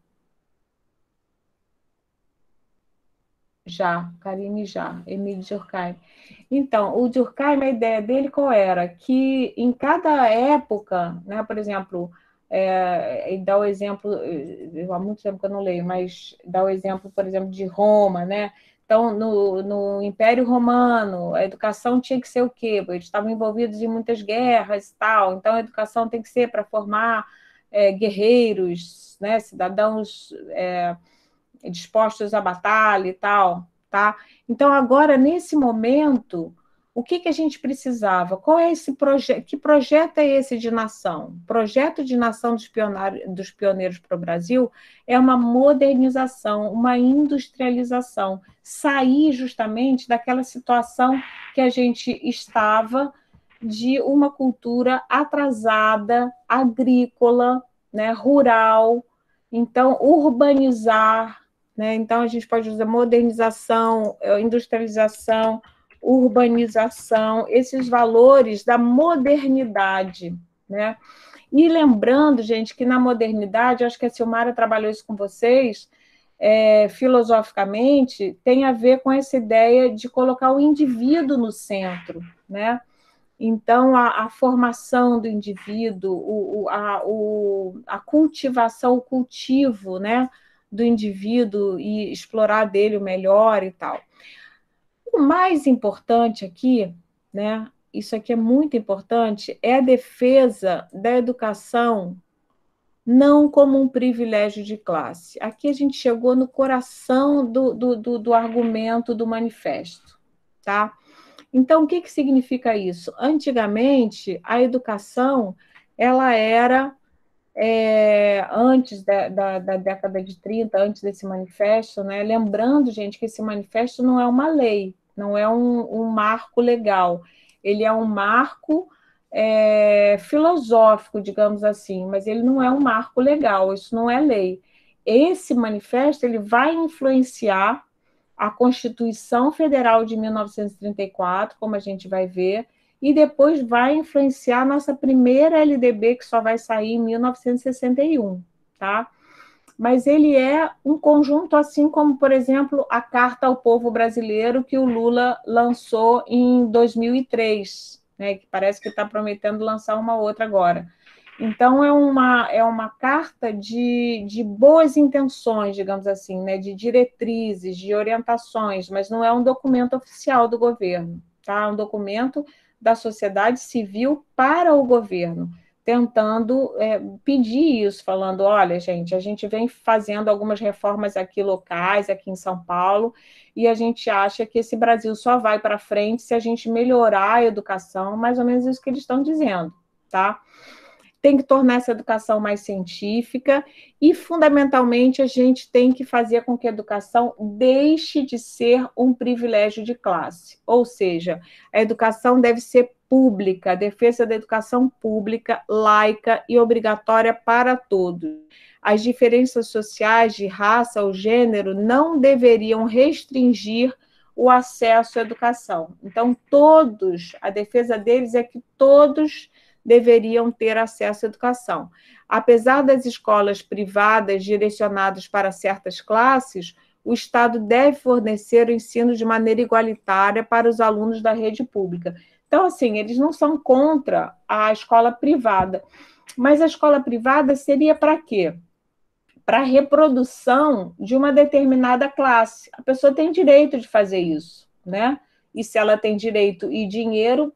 Já, Karine já, Emile Durkheim. Então, o Durkheim, a ideia dele qual era? Que em cada época, né, por exemplo, é, e dá o exemplo, há muito tempo que eu não leio, mas dá o exemplo, por exemplo, de Roma, né? Então, no, no Império Romano, a educação tinha que ser o quê? Eles estavam envolvidos em muitas guerras e tal, então a educação tem que ser para formar é, guerreiros, né, cidadãos... É, dispostos à batalha e tal, tá? Então, agora, nesse momento, o que, que a gente precisava? Qual é esse projeto? Que projeto é esse de nação? O projeto de nação dos, dos pioneiros para o Brasil é uma modernização, uma industrialização, sair justamente daquela situação que a gente estava de uma cultura atrasada, agrícola, né, rural. Então, urbanizar, né? Então, a gente pode usar modernização, industrialização, urbanização, esses valores da modernidade, né? E lembrando, gente, que na modernidade, acho que a Silmara trabalhou isso com vocês, é, filosoficamente, tem a ver com essa ideia de colocar o indivíduo no centro, né? Então, a, a formação do indivíduo, o, a, o, a cultivação, o cultivo, né, do indivíduo e explorar dele o melhor e tal. O mais importante aqui, né, isso aqui é muito importante, é a defesa da educação não como um privilégio de classe. Aqui a gente chegou no coração do, do, do, do argumento do manifesto, tá? Então, o que, que significa isso? Antigamente, a educação, ela era, é, antes da, da, da década de trinta, antes desse manifesto, né? Lembrando, gente, que esse manifesto não é uma lei, não é um, um marco legal, ele é um marco é, filosófico, digamos assim, mas ele não é um marco legal, isso não é lei. Esse manifesto, ele vai influenciar a Constituição Federal de mil novecentos e trinta e quatro, como a gente vai ver, e depois vai influenciar a nossa primeira L D B, que só vai sair em mil novecentos e sessenta e um, tá? Mas ele é um conjunto, assim como, por exemplo, a Carta ao Povo Brasileiro, que o Lula lançou em dois mil e três, né, que parece que está prometendo lançar uma outra agora. Então, é uma, é uma carta de, de boas intenções, digamos assim, né? De diretrizes, de orientações, mas não é um documento oficial do governo, tá? É um documento da sociedade civil para o governo, tentando é, pedir isso, falando, olha, gente, a gente vem fazendo algumas reformas aqui locais, aqui em São Paulo, e a gente acha que esse Brasil só vai para frente se a gente melhorar a educação, mais ou menos isso que eles estão dizendo, tá? Tem que tornar essa educação mais científica e, fundamentalmente, a gente tem que fazer com que a educação deixe de ser um privilégio de classe. Ou seja, a educação deve ser pública, a defesa da educação pública, laica e obrigatória para todos. As diferenças sociais de raça ou gênero não deveriam restringir o acesso à educação. Então, todos, a defesa deles é que todos deveriam ter acesso à educação. Apesar das escolas privadas direcionadas para certas classes, o Estado deve fornecer o ensino de maneira igualitária para os alunos da rede pública. Então, assim, eles não são contra a escola privada, mas a escola privada seria para quê? Para a reprodução de uma determinada classe. A pessoa tem direito de fazer isso, né? E se ela tem direito e dinheiro,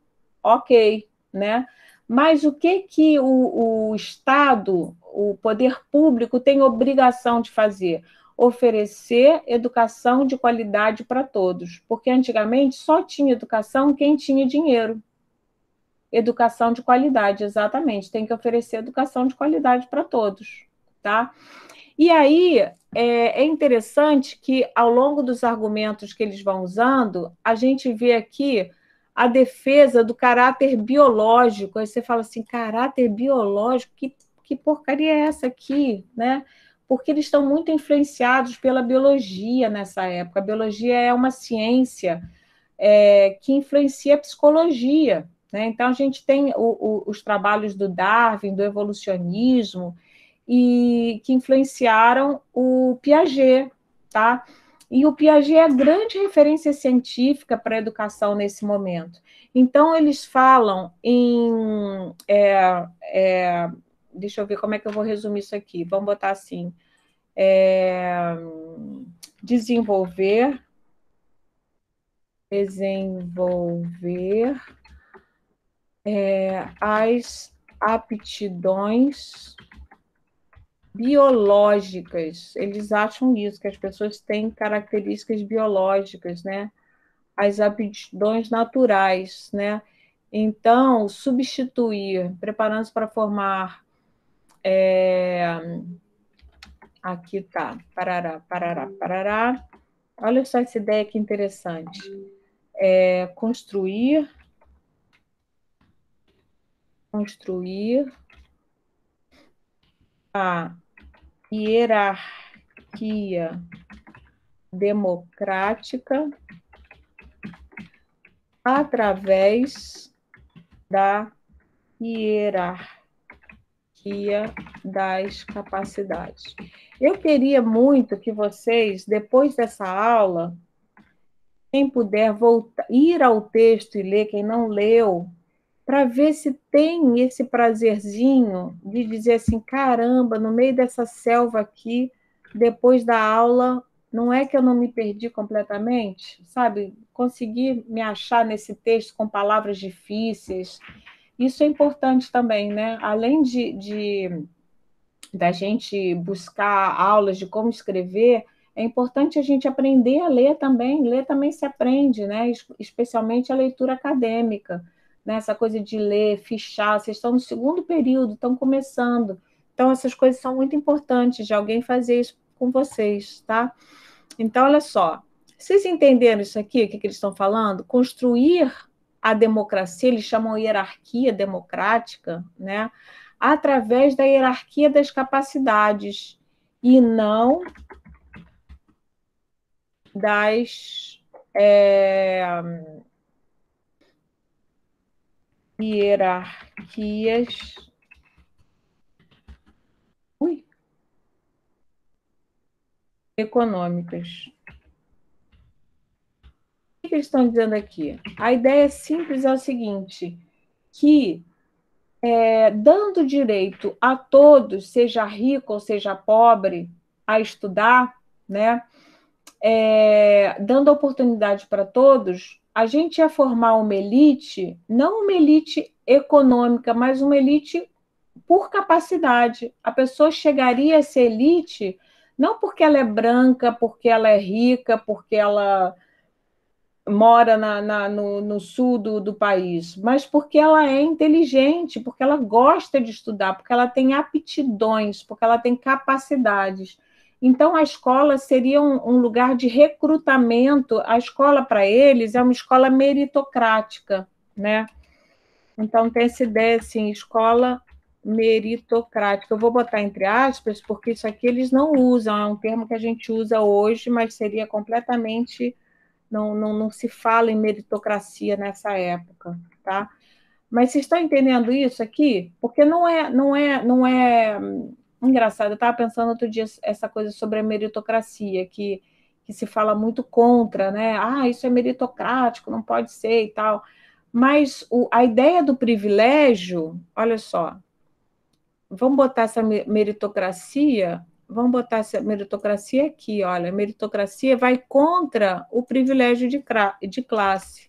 ok, né? Mas o que, que o, o Estado, o poder público, tem obrigação de fazer? Oferecer educação de qualidade para todos, porque antigamente só tinha educação quem tinha dinheiro. educação de qualidade, exatamente. Tem que oferecer educação de qualidade para todos, tá? E aí, é, é interessante que, ao longo dos argumentos que eles vão usando, a gente vê aqui a defesa do caráter biológico. Aí você fala assim, caráter biológico, que, que porcaria é essa aqui, né? Porque eles estão muito influenciados pela biologia nessa época. A biologia é uma ciência é, que influencia a psicologia, né? Então, a gente tem o, o, os trabalhos do Darwin, do evolucionismo, e que influenciaram o Piaget, tá? E o Piaget é a grande referência científica para a educação nesse momento. Então, eles falam em... É, é, deixa eu ver como é que eu vou resumir isso aqui. Vamos botar assim. É, desenvolver... Desenvolver é, as aptidões biológicas. Eles acham isso, que as pessoas têm características biológicas, né? As aptidões naturais, né? Então, substituir, preparando-se para formar... É... Aqui tá, parará, parará, parará. Olha só essa ideia que interessante. É, construir... Construir a hierarquia democrática através da hierarquia das capacidades. Eu queria muito que vocês, depois dessa aula, quem puder voltar, ir ao texto e ler, quem não leu, para ver se tem esse prazerzinho de dizer assim, caramba, no meio dessa selva aqui, depois da aula, não é que eu não me perdi completamente, sabe? Consegui me achar nesse texto com palavras difíceis. Isso é importante também, né? Além de, de da gente buscar aulas de como escrever, é importante a gente aprender a ler também. Ler também se aprende, né? Especialmente a leitura acadêmica. Né, essa coisa de ler, fichar, vocês estão no segundo período, estão começando. Então, essas coisas são muito importantes de alguém fazer isso com vocês, tá? Então, olha só, vocês entenderam isso aqui, o que, que eles estão falando? Construir a democracia, eles chamam hierarquia democrática, né? Através da hierarquia das capacidades, e não das... É, hierarquias Ui. econômicas. O que eles estão dizendo aqui? A ideia simples é o seguinte, que é, dando direito a todos, seja rico ou seja pobre, a estudar, né, é, dando oportunidade para todos, a gente ia formar uma elite, não uma elite econômica, mas uma elite por capacidade. A pessoa chegaria a ser elite não porque ela é branca, porque ela é rica, porque ela mora na, na, no, no sul do, do país, mas porque ela é inteligente, porque ela gosta de estudar, porque ela tem aptidões, porque ela tem capacidades. Então, a escola seria um, um lugar de recrutamento. A escola, para eles, é uma escola meritocrática, né? Então, tem essa ideia, assim, escola meritocrática. Eu vou botar entre aspas, porque isso aqui eles não usam, é um termo que a gente usa hoje, mas seria completamente... Não, não, não se fala em meritocracia nessa época, tá? Mas vocês estão entendendo isso aqui? Porque não é, não é, não é... Engraçado, eu estava pensando outro dia essa coisa sobre a meritocracia, que, que se fala muito contra, né? Ah, isso é meritocrático, não pode ser e tal. Mas o, a ideia do privilégio, olha só, vamos botar essa meritocracia, vamos botar essa meritocracia aqui, olha, a meritocracia vai contra o privilégio de, de classe.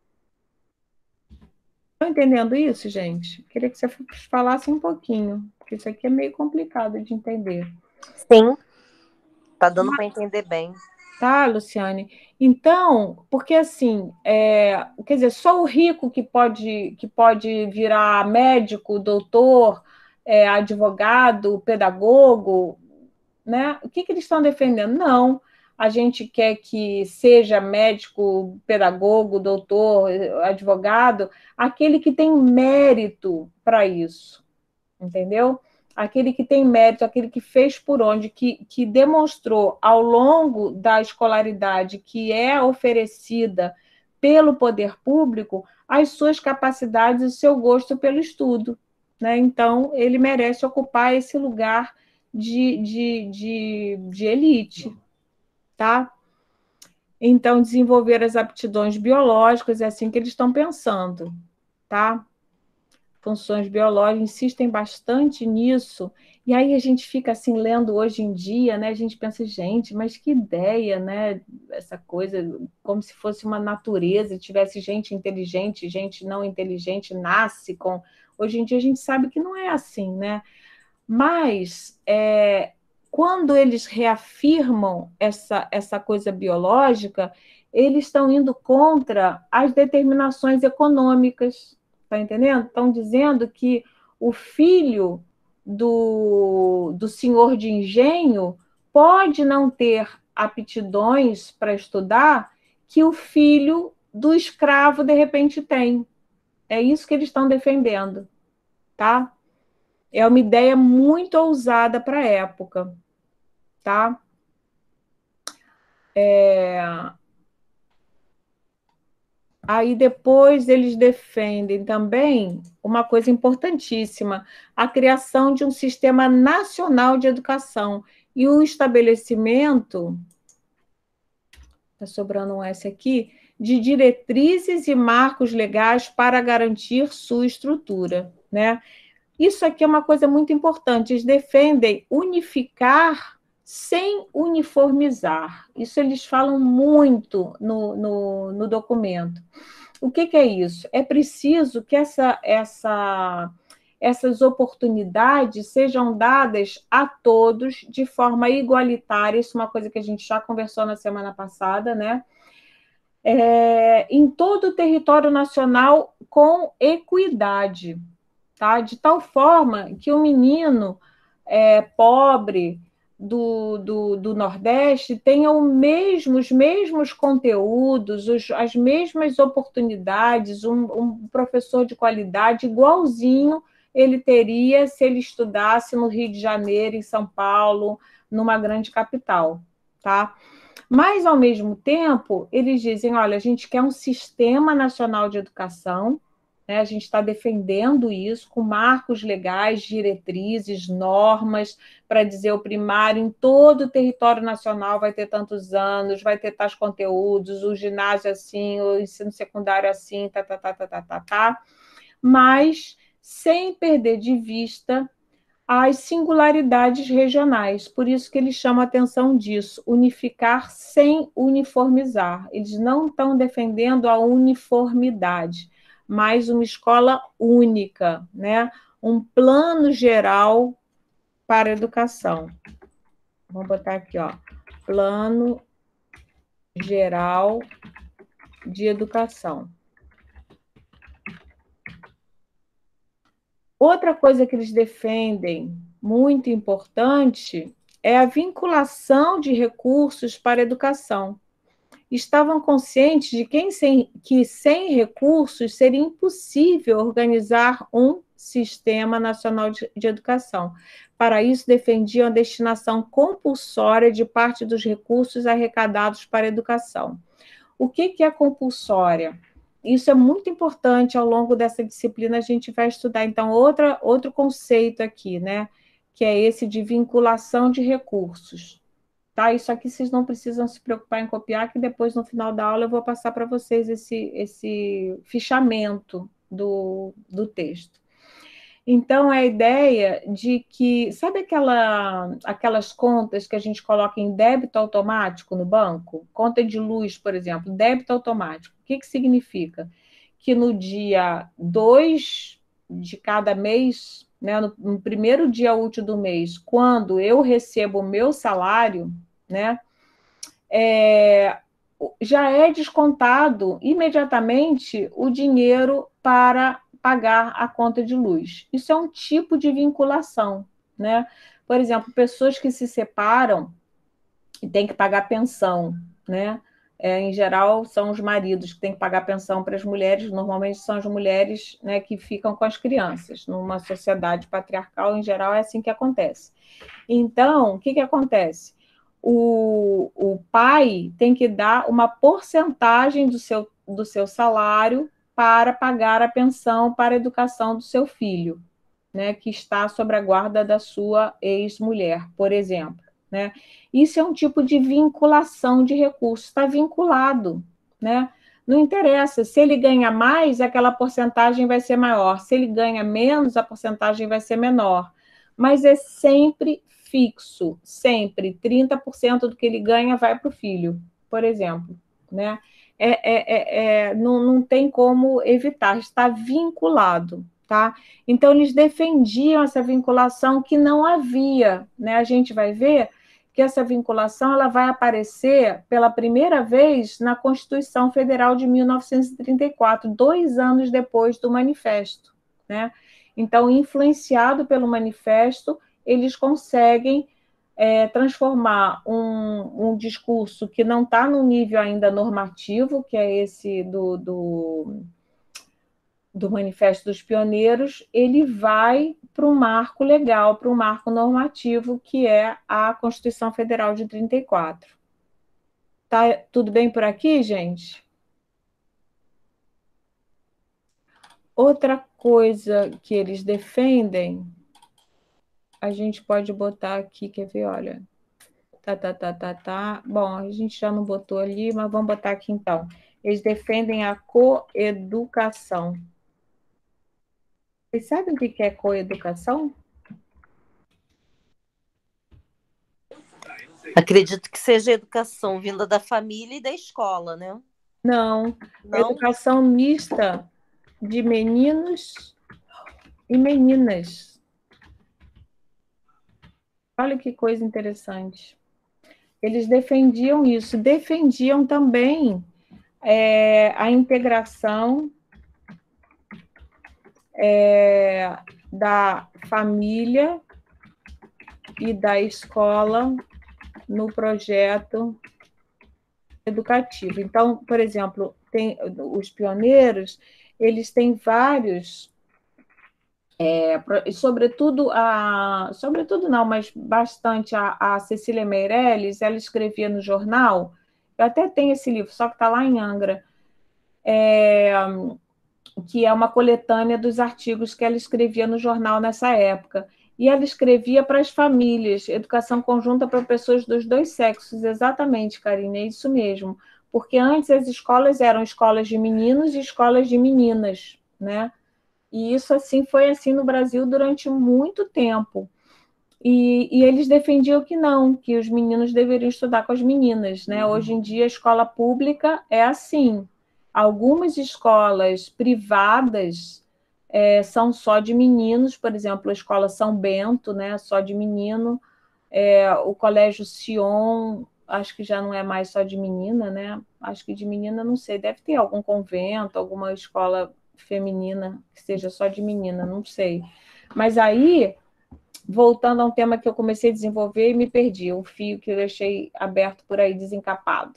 Estão entendendo isso, gente? Queria que você falasse um pouquinho, porque isso aqui é meio complicado de entender. Sim, tá dando para entender bem. Tá, Luciane? Então, porque assim, é, quer dizer, só o rico que pode, que pode virar médico, doutor, é, advogado, pedagogo, né? O que, que eles estão defendendo? Não, a gente quer que seja médico, pedagogo, doutor, advogado, aquele que tem mérito para isso, entendeu? Aquele que tem mérito, aquele que fez por onde, que, que demonstrou ao longo da escolaridade que é oferecida pelo poder público as suas capacidades e seu gosto pelo estudo, né? Então, ele merece ocupar esse lugar de, de, de, de elite, tá? Então, desenvolver as aptidões biológicas, é assim que eles estão pensando, tá? Funções biológicas, insistem bastante nisso, e aí a gente fica assim, lendo hoje em dia, né? A gente pensa, gente, mas que ideia, né? Essa coisa, como se fosse uma natureza, tivesse gente inteligente, gente não inteligente, nasce com... Hoje em dia a gente sabe que não é assim, né? Mas é, quando eles reafirmam essa, essa coisa biológica, eles estão indo contra as determinações econômicas, tá entendendo? Estão dizendo que o filho do, do senhor de engenho pode não ter aptidões para estudar que o filho do escravo, de repente, tem. É isso que eles estão defendendo, tá? É uma ideia muito ousada para a época, tá? É... Aí depois eles defendem também uma coisa importantíssima, a criação de um sistema nacional de educação e o estabelecimento, está sobrando um S aqui, de diretrizes e marcos legais para garantir sua estrutura, né? Isso aqui é uma coisa muito importante, eles defendem unificar sem uniformizar. Isso eles falam muito no, no, no documento. O que, que é isso? É preciso que essa, essa, essas oportunidades sejam dadas a todos de forma igualitária. Isso é uma coisa que a gente já conversou na semana passada, né? É, em todo o território nacional com equidade. Tá? De tal forma que o menino é, pobre do, do, do Nordeste tenha o mesmo, os mesmos conteúdos, os, as mesmas oportunidades, um, um professor de qualidade igualzinho ele teria se ele estudasse no Rio de Janeiro, em São Paulo, numa grande capital, tá? Mas, ao mesmo tempo, eles dizem, olha, a gente quer um sistema nacional de educação, né? A gente está defendendo isso com marcos legais, diretrizes, normas, para dizer o primário em todo o território nacional vai ter tantos anos, vai ter tais conteúdos, o ginásio assim, o ensino secundário assim, tá, tá, tá, tá, tá, tá, tá. Mas sem perder de vista as singularidades regionais. Por isso que eles chamam a atenção disso, unificar sem uniformizar. Eles não estão defendendo a uniformidade, mas uma escola única, né? Um plano geral para a educação. Vamos botar aqui, ó, plano geral de educação. Outra coisa que eles defendem, muito importante, é a vinculação de recursos para a educação. Estavam conscientes de quem sem, que sem recursos seria impossível organizar um sistema nacional de, de educação. Para isso, defendiam a destinação compulsória de parte dos recursos arrecadados para a educação. O que, que é compulsória? Isso é muito importante, ao longo dessa disciplina a gente vai estudar, então, outra, outro conceito aqui, né? Que é esse de vinculação de recursos. Tá? Isso aqui vocês não precisam se preocupar em copiar, que depois, no final da aula, eu vou passar para vocês esse, esse fichamento do, do texto. Então, é a ideia de que... Sabe aquela, aquelas contas que a gente coloca em débito automático no banco? Conta de luz, por exemplo, débito automático. O que, que significa? Que no dia dois de cada mês, né, no, no primeiro dia útil do mês, quando eu recebo o meu salário, né, é, já é descontado imediatamente o dinheiro para pagar a conta de luz. Isso é um tipo de vinculação, né? Por exemplo, pessoas que se separam e têm que pagar pensão, né? É, em geral, são os maridos que têm que pagar pensão para as mulheres, normalmente são as mulheres, né, que ficam com as crianças. Numa sociedade patriarcal, em geral, é assim que acontece. Então, o que, que acontece? O, o pai tem que dar uma porcentagem do seu, do seu salário para pagar a pensão para a educação do seu filho, né, que está sob a guarda da sua ex-mulher, por exemplo. Né? Isso é um tipo de vinculação de recursos, está vinculado. Né? Não interessa, se ele ganha mais, aquela porcentagem vai ser maior, se ele ganha menos, a porcentagem vai ser menor. Mas é sempre fixo, sempre. trinta por cento do que ele ganha vai para o filho, por exemplo. Né? É, é, é, é, não, não tem como evitar, está vinculado. Tá? Então, eles defendiam essa vinculação que não havia. Né? A gente vai ver que essa vinculação ela vai aparecer pela primeira vez na Constituição Federal de mil novecentos e trinta e quatro, dois anos depois do Manifesto. Né? Então, influenciado pelo Manifesto, eles conseguem é, transformar um, um discurso que não está no nível ainda normativo, que é esse do... do do Manifesto dos Pioneiros, ele vai para um marco legal, para um marco normativo, que é a Constituição Federal de trinta e quatro. Tá tudo bem por aqui, gente? Outra coisa que eles defendem, a gente pode botar aqui, quer ver, olha, tá, tá, tá, tá, tá. Bom, a gente já não botou ali, mas vamos botar aqui então. Eles defendem a coeducação. Vocês sabem o que é coeducação? Acredito que seja educação vinda da família e da escola, né? Não, Não? educação mista de meninos e meninas. Olha que coisa interessante. Eles defendiam isso, defendiam também é, a integração é, da família e da escola no projeto educativo. Então, por exemplo, tem os pioneiros, eles têm vários, é, sobretudo, a, sobretudo não, mas bastante a, a Cecília Meirelles, ela escrevia no jornal, eu até tenho esse livro, só que está lá em Angra, é, que é uma coletânea dos artigos que ela escrevia no jornal nessa época. E ela escrevia para as famílias, educação conjunta para pessoas dos dois sexos, exatamente, Karine, é isso mesmo. Porque antes as escolas eram escolas de meninos e escolas de meninas, né? E isso assim foi assim no Brasil durante muito tempo. E, e eles defendiam que não, que os meninos deveriam estudar com as meninas, né? Hoje em dia a escola pública é assim. Algumas escolas privadas é, são só de meninos, por exemplo, a escola São Bento, né, só de menino, é, o colégio Sion, acho que já não é mais só de menina, né? Acho que de menina, não sei, deve ter algum convento, alguma escola feminina que seja só de menina, não sei. Mas aí, voltando a um tema que eu comecei a desenvolver e me perdi, um fio que eu deixei aberto por aí, desencapado.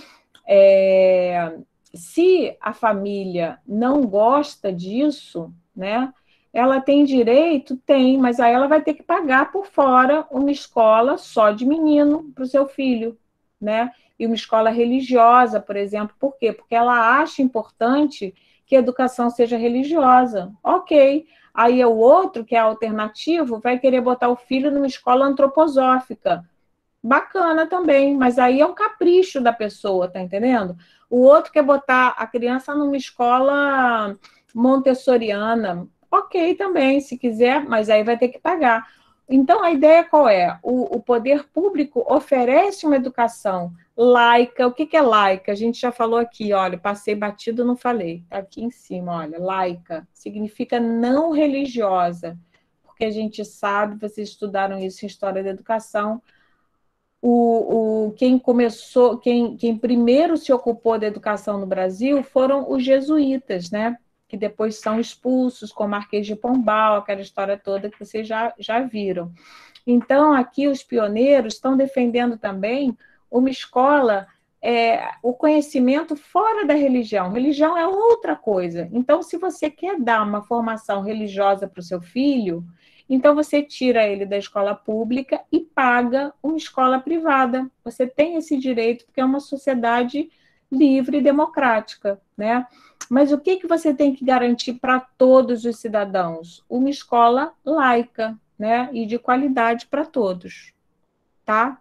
É... Se a família não gosta disso, né, ela tem direito? Tem, mas aí ela vai ter que pagar por fora uma escola só de menino para o seu filho, né? E uma escola religiosa, por exemplo. Por quê? Porque ela acha importante que a educação seja religiosa. Ok. Aí o outro, que é alternativo, vai querer botar o filho numa escola antroposófica. Bacana também, mas aí é um capricho da pessoa, tá entendendo? O outro quer botar a criança numa escola montessoriana, ok também, se quiser, mas aí vai ter que pagar. Então, a ideia qual é? O, o poder público oferece uma educação laica. O que, que é laica? A gente já falou aqui, olha, passei batido, não falei. Está aqui em cima, olha, laica. Significa não religiosa, porque a gente sabe, vocês estudaram isso em História da Educação, o, o, quem começou, quem, quem primeiro se ocupou da educação no Brasil foram os jesuítas, né? Que depois são expulsos com o Marquês de Pombal, aquela história toda que vocês já, já viram. Então, aqui os pioneiros estão defendendo também uma escola, é, o conhecimento fora da religião. Religião é outra coisa. Então, se você quer dar uma formação religiosa para o seu filho, então você tira ele da escola pública e paga uma escola privada. Você tem esse direito, porque é uma sociedade livre e democrática, né? Mas o que, que você tem que garantir para todos os cidadãos? Uma escola laica, né? E de qualidade para todos, tá?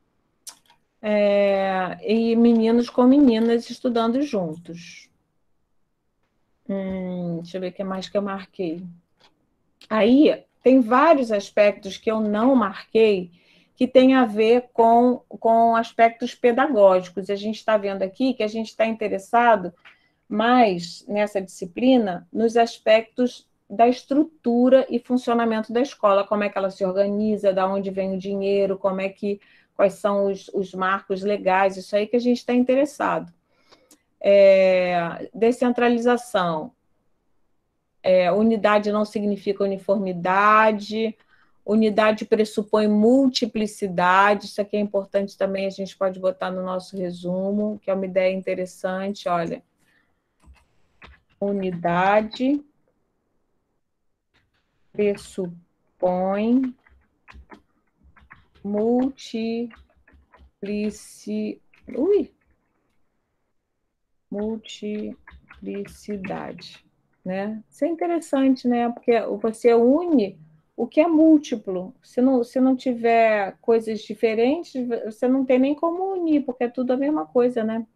É, e meninos com meninas estudando juntos. Hum, deixa eu ver o que mais que eu marquei. Aí, tem vários aspectos que eu não marquei que tem a ver com, com aspectos pedagógicos. A gente está vendo aqui que a gente está interessado mais nessa disciplina nos aspectos da estrutura e funcionamento da escola, como é que ela se organiza, de onde vem o dinheiro, como é que, quais são os, os marcos legais, isso aí que a gente está interessado. É, descentralização. É, unidade não significa uniformidade, unidade pressupõe multiplicidade, isso aqui é importante também, a gente pode botar no nosso resumo, que é uma ideia interessante, olha. Unidade pressupõe multiplici... Ui! multiplicidade, né? Isso é interessante, né? Porque você une o que é múltiplo. Se não, se não tiver coisas diferentes, você não tem nem como unir, porque é tudo a mesma coisa, né?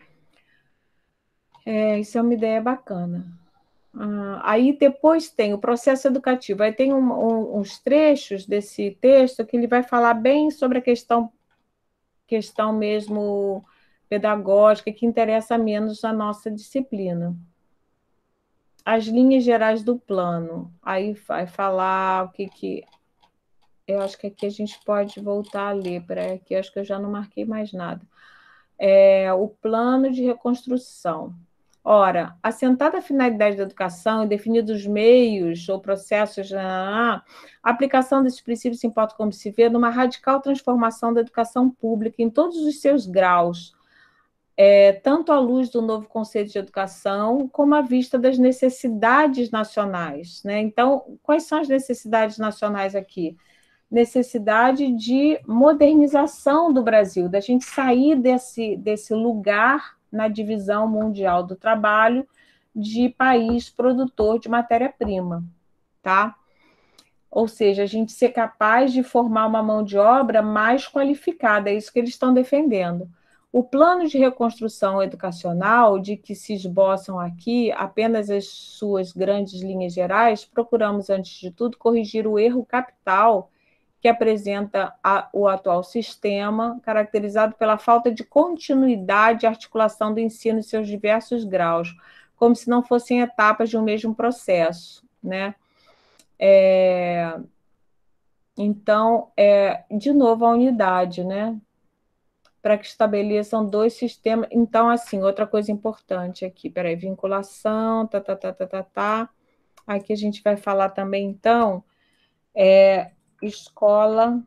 É, isso é uma ideia bacana. Ah, aí depois tem o processo educativo. Aí tem um, um, uns trechos desse texto que ele vai falar bem sobre a questão, questão mesmo pedagógica, que interessa menos a nossa disciplina. As linhas gerais do plano. Aí vai falar o que que... Eu acho que aqui a gente pode voltar a ler, para aqui acho que eu já não marquei mais nada. É, o plano de reconstrução. Ora, assentada a finalidade da educação e definidos os meios ou processos, a aplicação desses princípios se importa, como se vê, numa radical transformação da educação pública em todos os seus graus, é, tanto à luz do novo conceito de educação, como à vista das necessidades nacionais, né? Então, quais são as necessidades nacionais aqui? Necessidade de modernização do Brasil, da gente sair desse, desse lugar na divisão mundial do trabalho de país produtor de matéria-prima, tá? Ou seja, a gente ser capaz de formar uma mão de obra mais qualificada, é isso que eles estão defendendo. O plano de reconstrução educacional, de que se esboçam aqui apenas as suas grandes linhas gerais, procuramos, antes de tudo, corrigir o erro capital que apresenta a, o atual sistema, caracterizado pela falta de continuidade e articulação do ensino em seus diversos graus, como se não fossem etapas de um mesmo processo, né? É, então, é, de novo, a unidade, né? Para que estabeleçam dois sistemas. Então, assim, outra coisa importante aqui, peraí, vinculação, tá, tá, tá, tá, tá, tá. Aqui a gente vai falar também, então, é, escola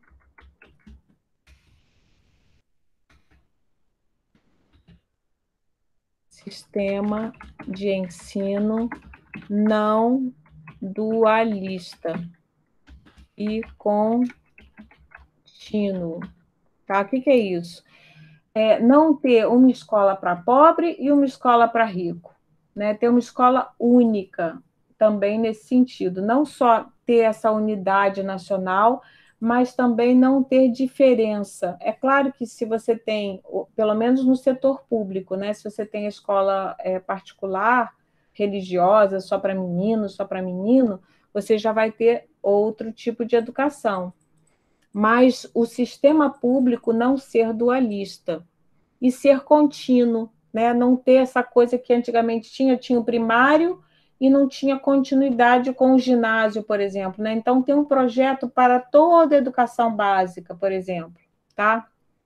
sistema de ensino não dualista e contínuo. Tá? O que, que é isso? É não ter uma escola para pobre e uma escola para rico, né? Ter uma escola única também nesse sentido, não só ter essa unidade nacional, mas também não ter diferença. É claro que se você tem, pelo menos no setor público, né? Se você tem a escola é, particular, religiosa, só para menino, só para menino, você já vai ter outro tipo de educação. Mas o sistema público não ser dualista e ser contínuo, né? Não ter essa coisa que antigamente tinha, tinha o primário e não tinha continuidade com o ginásio, por exemplo, né? Então, tem um projeto para toda a educação básica, por exemplo, tá?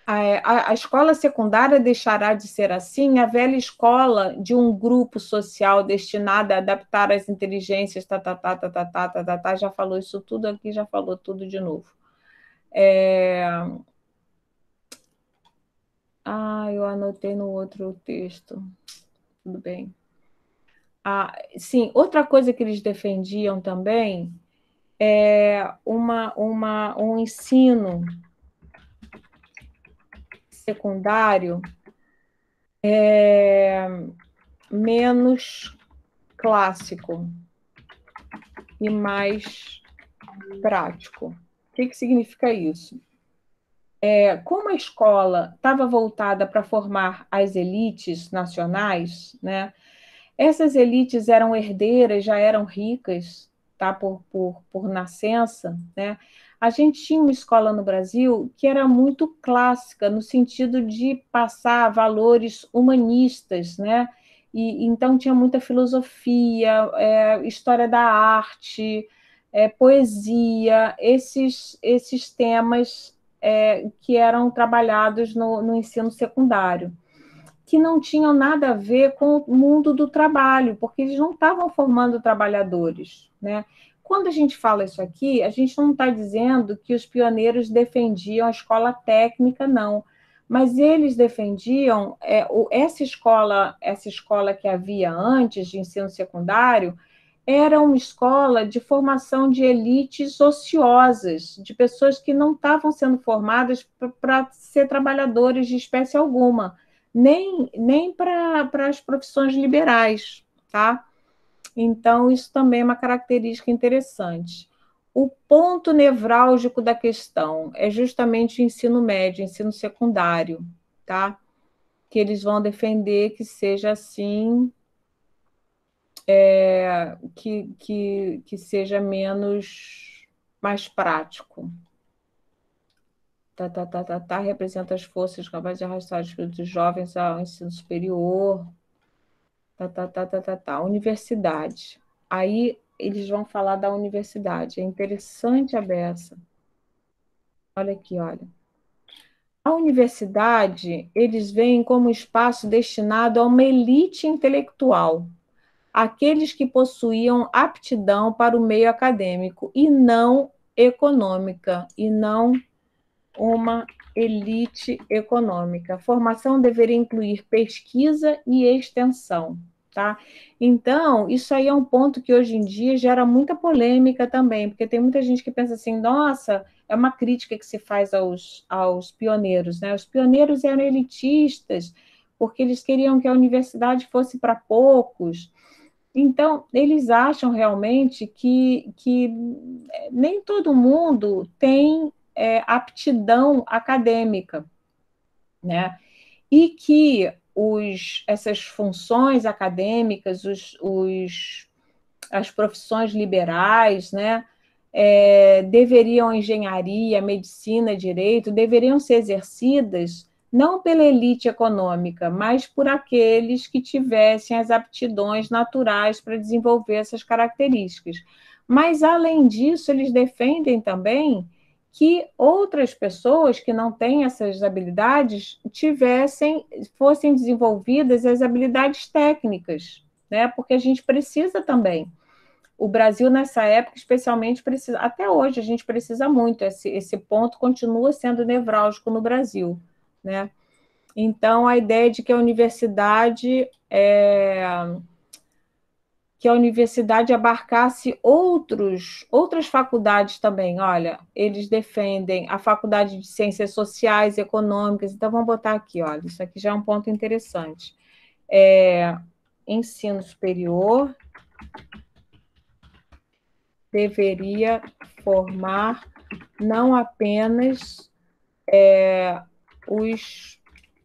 A, a, a escola secundária deixará de ser assim a velha escola de um grupo social destinada a adaptar as inteligências, tá, tá, tá, tá, tá, tá, tá, tá, tá, já falou isso tudo aqui, já falou tudo de novo. É... Ah, eu anotei no outro texto. Tudo bem. Ah, sim, outra coisa que eles defendiam também é uma, uma, um ensino secundário é, menos clássico e mais prático. O que, que significa isso? É, como a escola estava voltada para formar as elites nacionais, né? Essas elites eram herdeiras, já eram ricas, tá? por, por, por nascença, né? A gente tinha uma escola no Brasil que era muito clássica, no sentido de passar valores humanistas, né? E, então tinha muita filosofia, é, história da arte, é, poesia, esses, esses temas é, que eram trabalhados no, no ensino secundário, que não tinham nada a ver com o mundo do trabalho, porque eles não estavam formando trabalhadores, né? Quando a gente fala isso aqui, a gente não está dizendo que os pioneiros defendiam a escola técnica, não, mas eles defendiam é, essa escola, essa escola que havia antes de ensino secundário, era uma escola de formação de elites ociosas, de pessoas que não estavam sendo formadas para ser trabalhadores de espécie alguma, nem, nem para as profissões liberais, tá? Então, isso também é uma característica interessante. O ponto nevrálgico da questão é justamente o ensino médio, o ensino secundário, tá? Que eles vão defender que seja assim, é, que, que, que seja menos, mais prático. Tá, tá, tá, tá, tá, representa as forças capazes de arrastar os espíritos jovens ao ensino superior. Tá, tá, tá, tá, tá, tá. Universidade. Aí eles vão falar da universidade. É interessante a beça. Olha aqui, olha. A universidade, eles veem como espaço destinado a uma elite intelectual, aqueles que possuíam aptidão para o meio acadêmico e não econômica, e não uma elite econômica. A formação deveria incluir pesquisa e extensão, tá? Então, isso aí é um ponto que hoje em dia gera muita polêmica também, porque tem muita gente que pensa assim, nossa, é uma crítica que se faz aos, aos pioneiros, né? Os pioneiros eram elitistas, porque eles queriam que a universidade fosse para poucos. Então, eles acham realmente que, que nem todo mundo tem é, aptidão acadêmica, né? E que os, essas funções acadêmicas, os, os, as profissões liberais, né? É, deveriam, engenharia, medicina, direito, deveriam ser exercidas não pela elite econômica, mas por aqueles que tivessem as aptidões naturais para desenvolver essas características. Mas, além disso, eles defendem também que outras pessoas que não têm essas habilidades tivessem, fossem desenvolvidas as habilidades técnicas, né? Porque a gente precisa também. O Brasil, nessa época, especialmente, precisa, até hoje, a gente precisa muito, esse, esse ponto continua sendo nevrálgico no Brasil, né? Então, a ideia de que a universidade é, que a universidade abarcasse outros, outras faculdades também. Olha, eles defendem a faculdade de ciências sociais, econômicas, então vamos botar aqui, olha, isso aqui já é um ponto interessante. É, ensino superior deveria formar não apenas é, os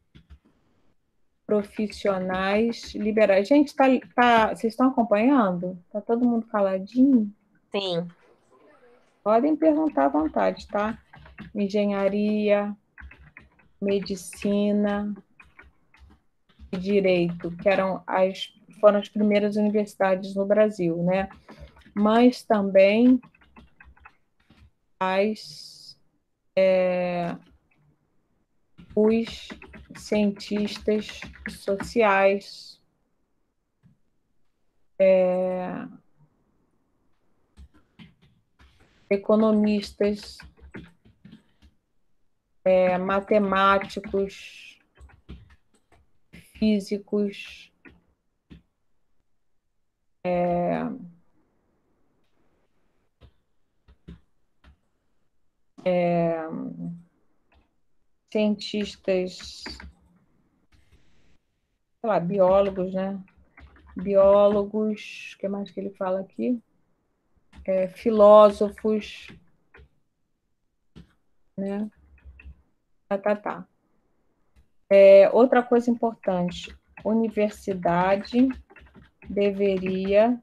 profissionais liberais. Gente, tá, tá, vocês estão acompanhando? Está todo mundo caladinho? Sim. Podem perguntar à vontade, tá? Engenharia, medicina e direito, que eram as, foram as primeiras universidades no Brasil, né? Mas também as, é, os cientistas sociais, é, economistas, é, matemáticos, físicos, é, é, cientistas, sei lá, biólogos, né? Biólogos, o que mais que ele fala aqui? É, filósofos, né? Tá, tá, tá. É, outra coisa importante, universidade deveria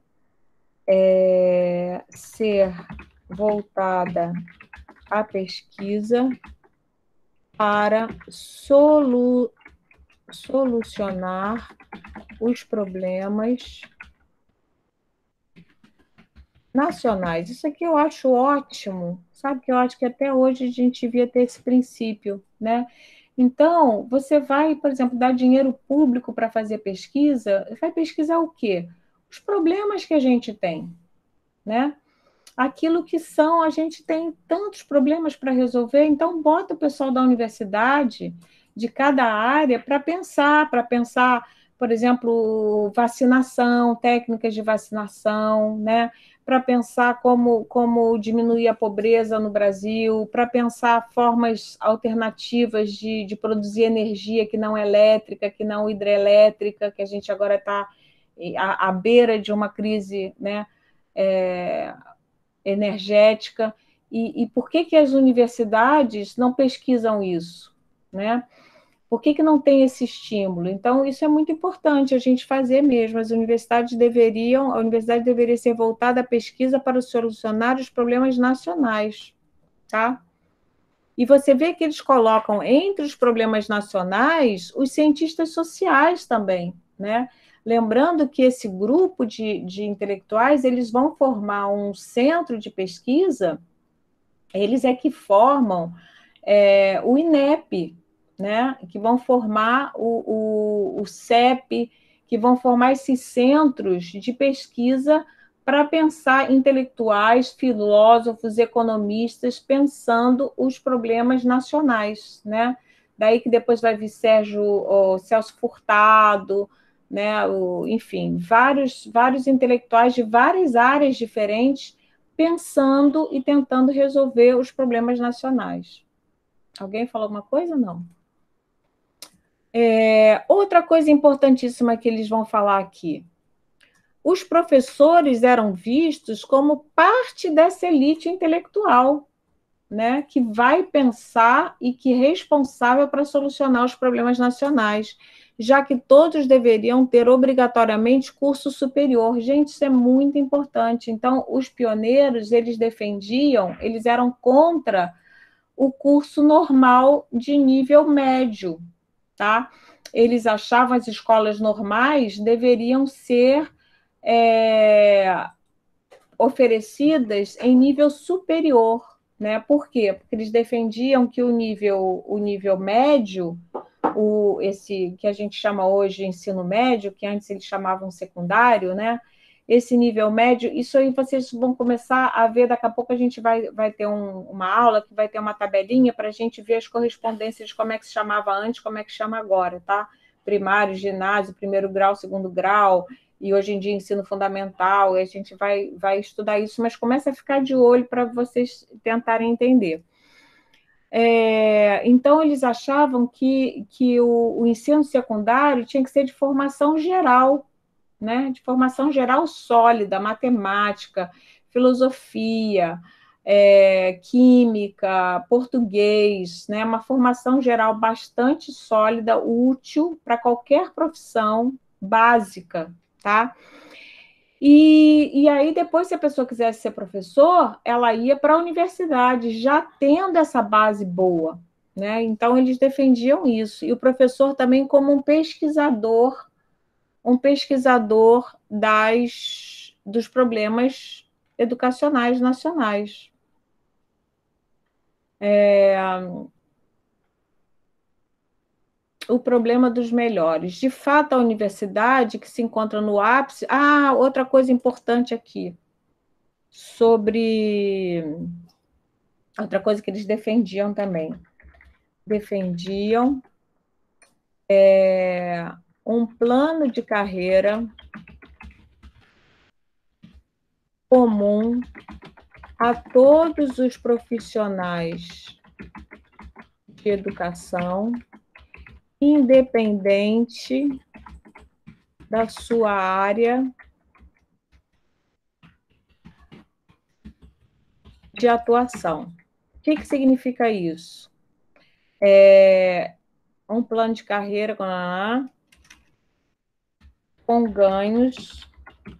é, ser voltada à pesquisa para solu solucionar os problemas nacionais. Isso aqui eu acho ótimo, sabe, que eu acho que até hoje a gente devia ter esse princípio, né? Então, você vai, por exemplo, dar dinheiro público para fazer pesquisa, vai pesquisar o quê? Os problemas que a gente tem, né? Aquilo que são, a gente tem tantos problemas para resolver, então bota o pessoal da universidade, de cada área, para pensar, para pensar, por exemplo, vacinação, técnicas de vacinação, né? Para pensar como, como diminuir a pobreza no Brasil, para pensar formas alternativas de, de produzir energia que não elétrica, que não hidrelétrica, que a gente agora está à, à beira de uma crise, né? É, energética, e, e por que, que as universidades não pesquisam isso, né? Por que, que não tem esse estímulo? Então, isso é muito importante a gente fazer mesmo. As universidades deveriam, a universidade deveria ser voltada à pesquisa para solucionar os problemas nacionais, tá? E você vê que eles colocam entre os problemas nacionais os cientistas sociais também, né? Lembrando que esse grupo de, de intelectuais, eles vão formar um centro de pesquisa, eles é que formam é, o INEP, né? Que vão formar o, o, o C E P, que vão formar esses centros de pesquisa para pensar intelectuais, filósofos, economistas, pensando os problemas nacionais, né? Daí que depois vai vir Sérgio, o Celso Furtado, né? O, enfim, vários, vários intelectuais de várias áreas diferentes pensando e tentando resolver os problemas nacionais. Alguém falou alguma coisa? Não. É, outra coisa importantíssima que eles vão falar aqui. Os professores eram vistos como parte dessa elite intelectual, né, que vai pensar e que é responsável para solucionar os problemas nacionais, já que todos deveriam ter obrigatoriamente curso superior. Gente, isso é muito importante. Então, os pioneiros, eles defendiam, eles eram contra o curso normal de nível médio, tá? Eles achavam as escolas normais deveriam ser é, oferecidas em nível superior, né? Por quê? Porque eles defendiam que o nível, o nível médio, o, esse que a gente chama hoje de ensino médio, que antes eles chamavam secundário, né? Esse nível médio, isso aí vocês vão começar a ver, daqui a pouco a gente vai, vai ter um, uma aula que vai ter uma tabelinha para a gente ver as correspondências de como é que se chamava antes, como é que chama agora, tá? Primário, ginásio, primeiro grau, segundo grau, e hoje em dia ensino fundamental, e a gente vai, vai estudar isso, mas começa a ficar de olho para vocês tentarem entender. É, então, eles achavam que, que o, o ensino secundário tinha que ser de formação geral, né? De formação geral sólida, matemática, filosofia, é, química, português, né? Uma formação geral bastante sólida, útil para qualquer profissão básica, tá? E, e aí, depois, se a pessoa quisesse ser professor, ela ia para a universidade, já tendo essa base boa, né? Então, eles defendiam isso. E o professor também como um pesquisador, um pesquisador das, dos problemas educacionais nacionais. É, o problema dos melhores. De fato, a universidade que se encontra no ápice... Ah, outra coisa importante aqui, sobre... Outra coisa que eles defendiam também. Defendiam é, um plano de carreira comum a todos os profissionais de educação, independente da sua área de atuação. O que, que significa isso? É um plano de carreira com, com ganhos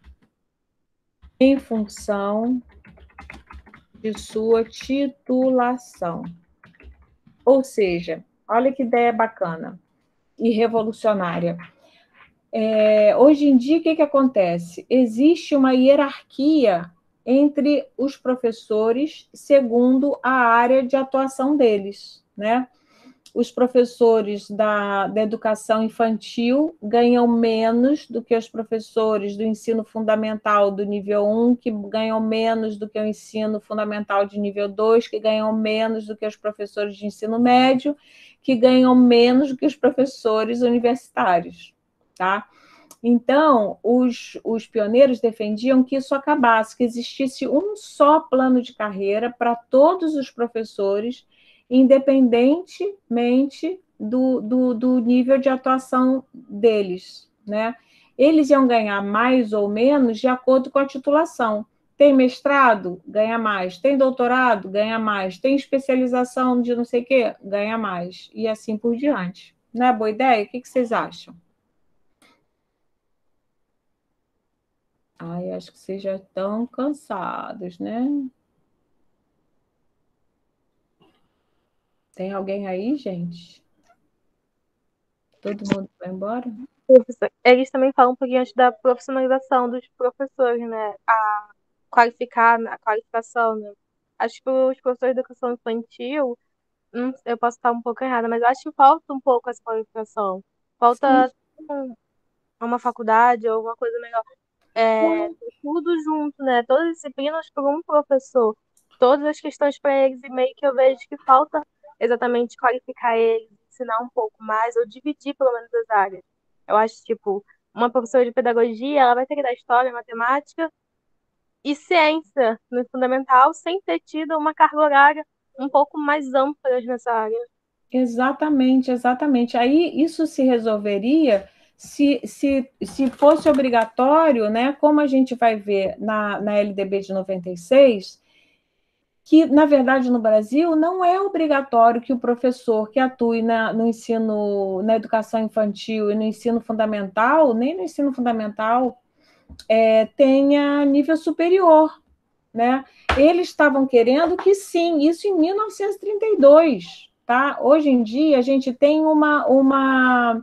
em função de sua titulação. Ou seja, olha que ideia bacana e revolucionária. É, hoje em dia, o que, que acontece? Existe uma hierarquia entre os professores segundo a área de atuação deles, né? Os professores da, da educação infantil ganham menos do que os professores do ensino fundamental do nível um, que ganham menos do que o ensino fundamental de nível dois, que ganham menos do que os professores de ensino médio, que ganham menos do que os professores universitários, tá? Então, os, os pioneiros defendiam que isso acabasse, que existisse um só plano de carreira para todos os professores, independentemente do, do, do nível de atuação deles, né? Eles iam ganhar mais ou menos de acordo com a titulação. Tem mestrado? Ganha mais. Tem doutorado? Ganha mais. Tem especialização de não sei o quê? Ganha mais. E assim por diante. Não é boa ideia? O que vocês acham? Ai, acho que vocês já estão cansados, né? Tem alguém aí, gente? Todo mundo vai embora? Professor, eles também falam um pouquinho antes da profissionalização dos professores, né? A qualificar, a qualificação, né? Acho que os professores de educação infantil, hum, eu posso estar um pouco errada, mas eu acho que falta um pouco essa qualificação. Falta um, uma faculdade ou uma coisa melhor. É, tudo junto, né? Todas as disciplinas por um professor. Todas as questões para eles, e meio que eu vejo que falta exatamente qualificar eles, ensinar um pouco mais, ou dividir pelo menos as áreas. Eu acho, tipo, uma professora de pedagogia, ela vai ter que dar história, matemática e ciência no fundamental, sem ter tido uma carga horária um pouco mais ampla nessa área. Exatamente, exatamente. Aí isso se resolveria se, se, se fosse obrigatório, né? Como a gente vai ver na, na L D B de noventa e seis, que, na verdade, no Brasil, não é obrigatório que o professor que atue na, no ensino, na educação infantil e no ensino fundamental, nem no ensino fundamental, é, tenha nível superior, né? Eles estavam querendo que sim, isso em mil novecentos e trinta e dois, tá? Hoje em dia, a gente tem uma... uma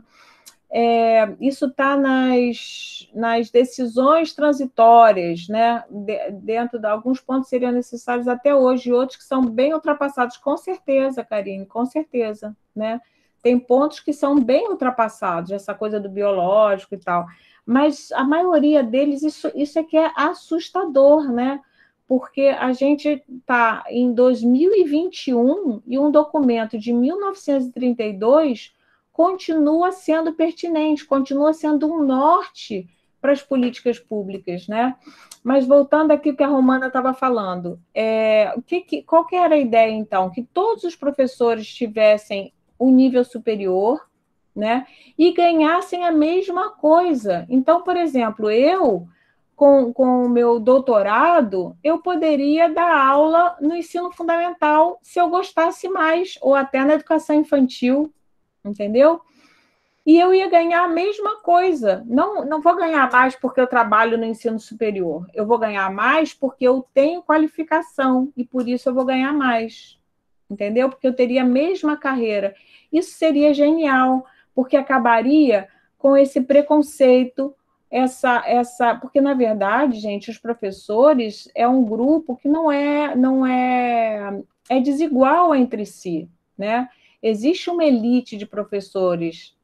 É, isso está nas, nas decisões transitórias, né? De, dentro de alguns pontos seriam necessários até hoje, e outros que são bem ultrapassados, com certeza, Karine, com certeza, né? Tem pontos que são bem ultrapassados, essa coisa do biológico e tal, mas a maioria deles, isso, isso é que é assustador, né? Porque a gente está em dois mil e vinte e um e um documento de mil novecentos e trinta e dois continua sendo pertinente, continua sendo um norte para as políticas públicas, né? Mas voltando aqui ao que a Romana estava falando, é, o que, que, qual que era a ideia, então? Que todos os professores tivessem um nível superior, né? E ganhassem a mesma coisa. Então, por exemplo, eu, com, com o meu doutorado, eu poderia dar aula no ensino fundamental se eu gostasse mais, ou até na educação infantil, entendeu? E eu ia ganhar a mesma coisa. Não, não vou ganhar mais porque eu trabalho no ensino superior. Eu vou ganhar mais porque eu tenho qualificação e por isso eu vou ganhar mais. Entendeu? Porque eu teria a mesma carreira. Isso seria genial, porque acabaria com esse preconceito, essa, essa... Porque, na verdade, gente, os professores é um grupo que não é, não é, é desigual entre si, né? Existe uma elite de professores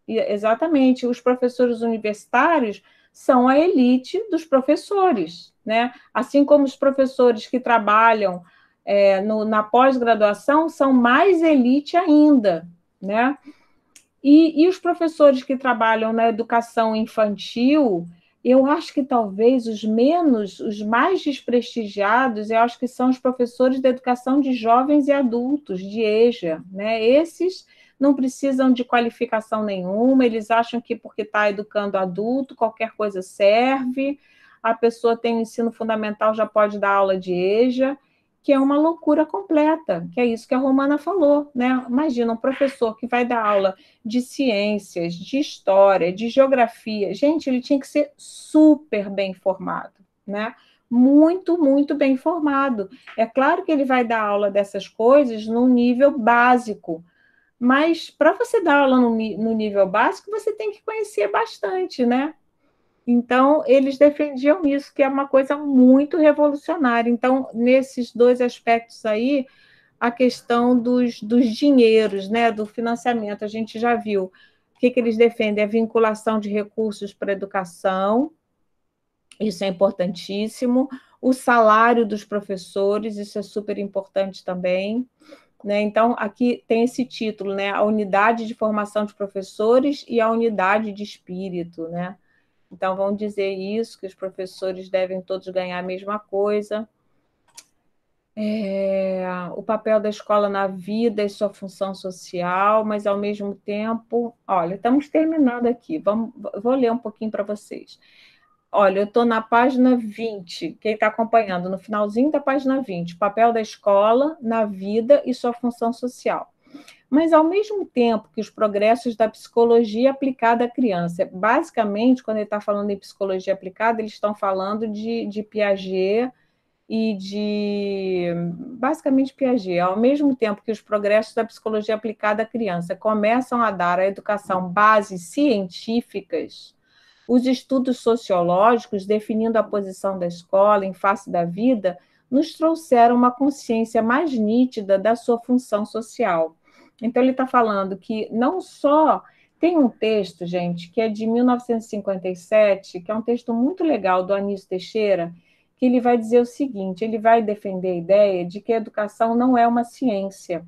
exatamente, os professores universitários são a elite dos professores, né? Assim como os professores que trabalham é, no, na pós-graduação são mais elite ainda, né? E, e os professores que trabalham na educação infantil, eu acho que talvez os menos, os mais desprestigiados, eu acho que são os professores da educação de jovens e adultos, de EJA, né? Esses não precisam de qualificação nenhuma, eles acham que porque está educando adulto, qualquer coisa serve, a pessoa tem o ensino fundamental, já pode dar aula de EJA, que é uma loucura completa, que é isso que a Romana falou, né? Imagina um professor que vai dar aula de ciências, de história, de geografia. Gente, ele tinha que ser super bem formado, né? Muito, muito bem formado. É claro que ele vai dar aula dessas coisas num nível básico, mas para você dar aula no, no nível básico, você tem que conhecer bastante, né? Então, eles defendiam isso, que é uma coisa muito revolucionária. Então, nesses dois aspectos aí, a questão dos, dos dinheiros, né, do financiamento, a gente já viu. O que, que eles defendem? A vinculação de recursos para a educação, isso é importantíssimo. O salário dos professores, isso é super importante também. Né? Então, aqui tem esse título, né, a unidade de formação de professores e a unidade de espírito, né? Então, vão dizer isso, que os professores devem todos ganhar a mesma coisa. É, o papel da escola na vida e sua função social, mas, ao mesmo tempo... Olha, estamos terminando aqui. Vamos, vou ler um pouquinho para vocês. Olha, eu estou na página vinte, quem está acompanhando, no finalzinho da página vinte, papel da escola na vida e sua função social. Mas, ao mesmo tempo que os progressos da psicologia aplicada à criança, basicamente, quando ele está falando em psicologia aplicada, eles estão falando de, de Piaget e de, basicamente, Piaget. Ao mesmo tempo que os progressos da psicologia aplicada à criança começam a dar à educação bases científicas, os estudos sociológicos, definindo a posição da escola em face da vida, nos trouxeram uma consciência mais nítida da sua função social. Então, ele está falando que não só... Tem um texto, gente, que é de mil novecentos e cinquenta e sete, que é um texto muito legal, do Anísio Teixeira, que ele vai dizer o seguinte, ele vai defender a ideia de que a educação não é uma ciência,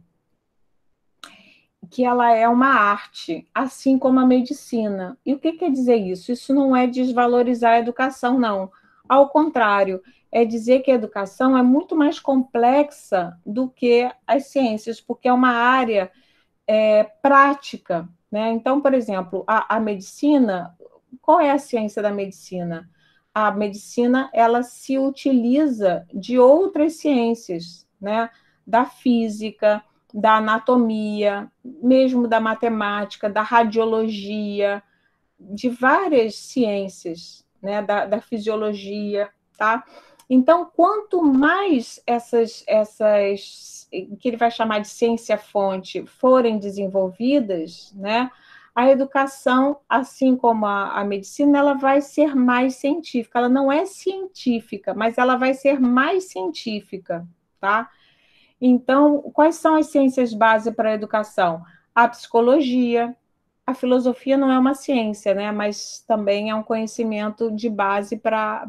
que ela é uma arte, assim como a medicina. E o que quer dizer isso? Isso não é desvalorizar a educação, não. Ao contrário, é dizer que a educação é muito mais complexa do que as ciências, porque é uma área é, prática, né? Então, por exemplo, a, a medicina, qual é a ciência da medicina? A medicina, ela se utiliza de outras ciências, né? Da física, da anatomia, mesmo da matemática, da radiologia, de várias ciências, né? da, da fisiologia, tá? Então, quanto mais essas, essas, que ele vai chamar de ciência-fonte, forem desenvolvidas, né, a educação, assim como a, a medicina, ela vai ser mais científica. Ela não é científica, mas ela vai ser mais científica, tá? Então, quais são as ciências base para a educação? A psicologia. A filosofia não é uma ciência, né? Mas também é um conhecimento de base para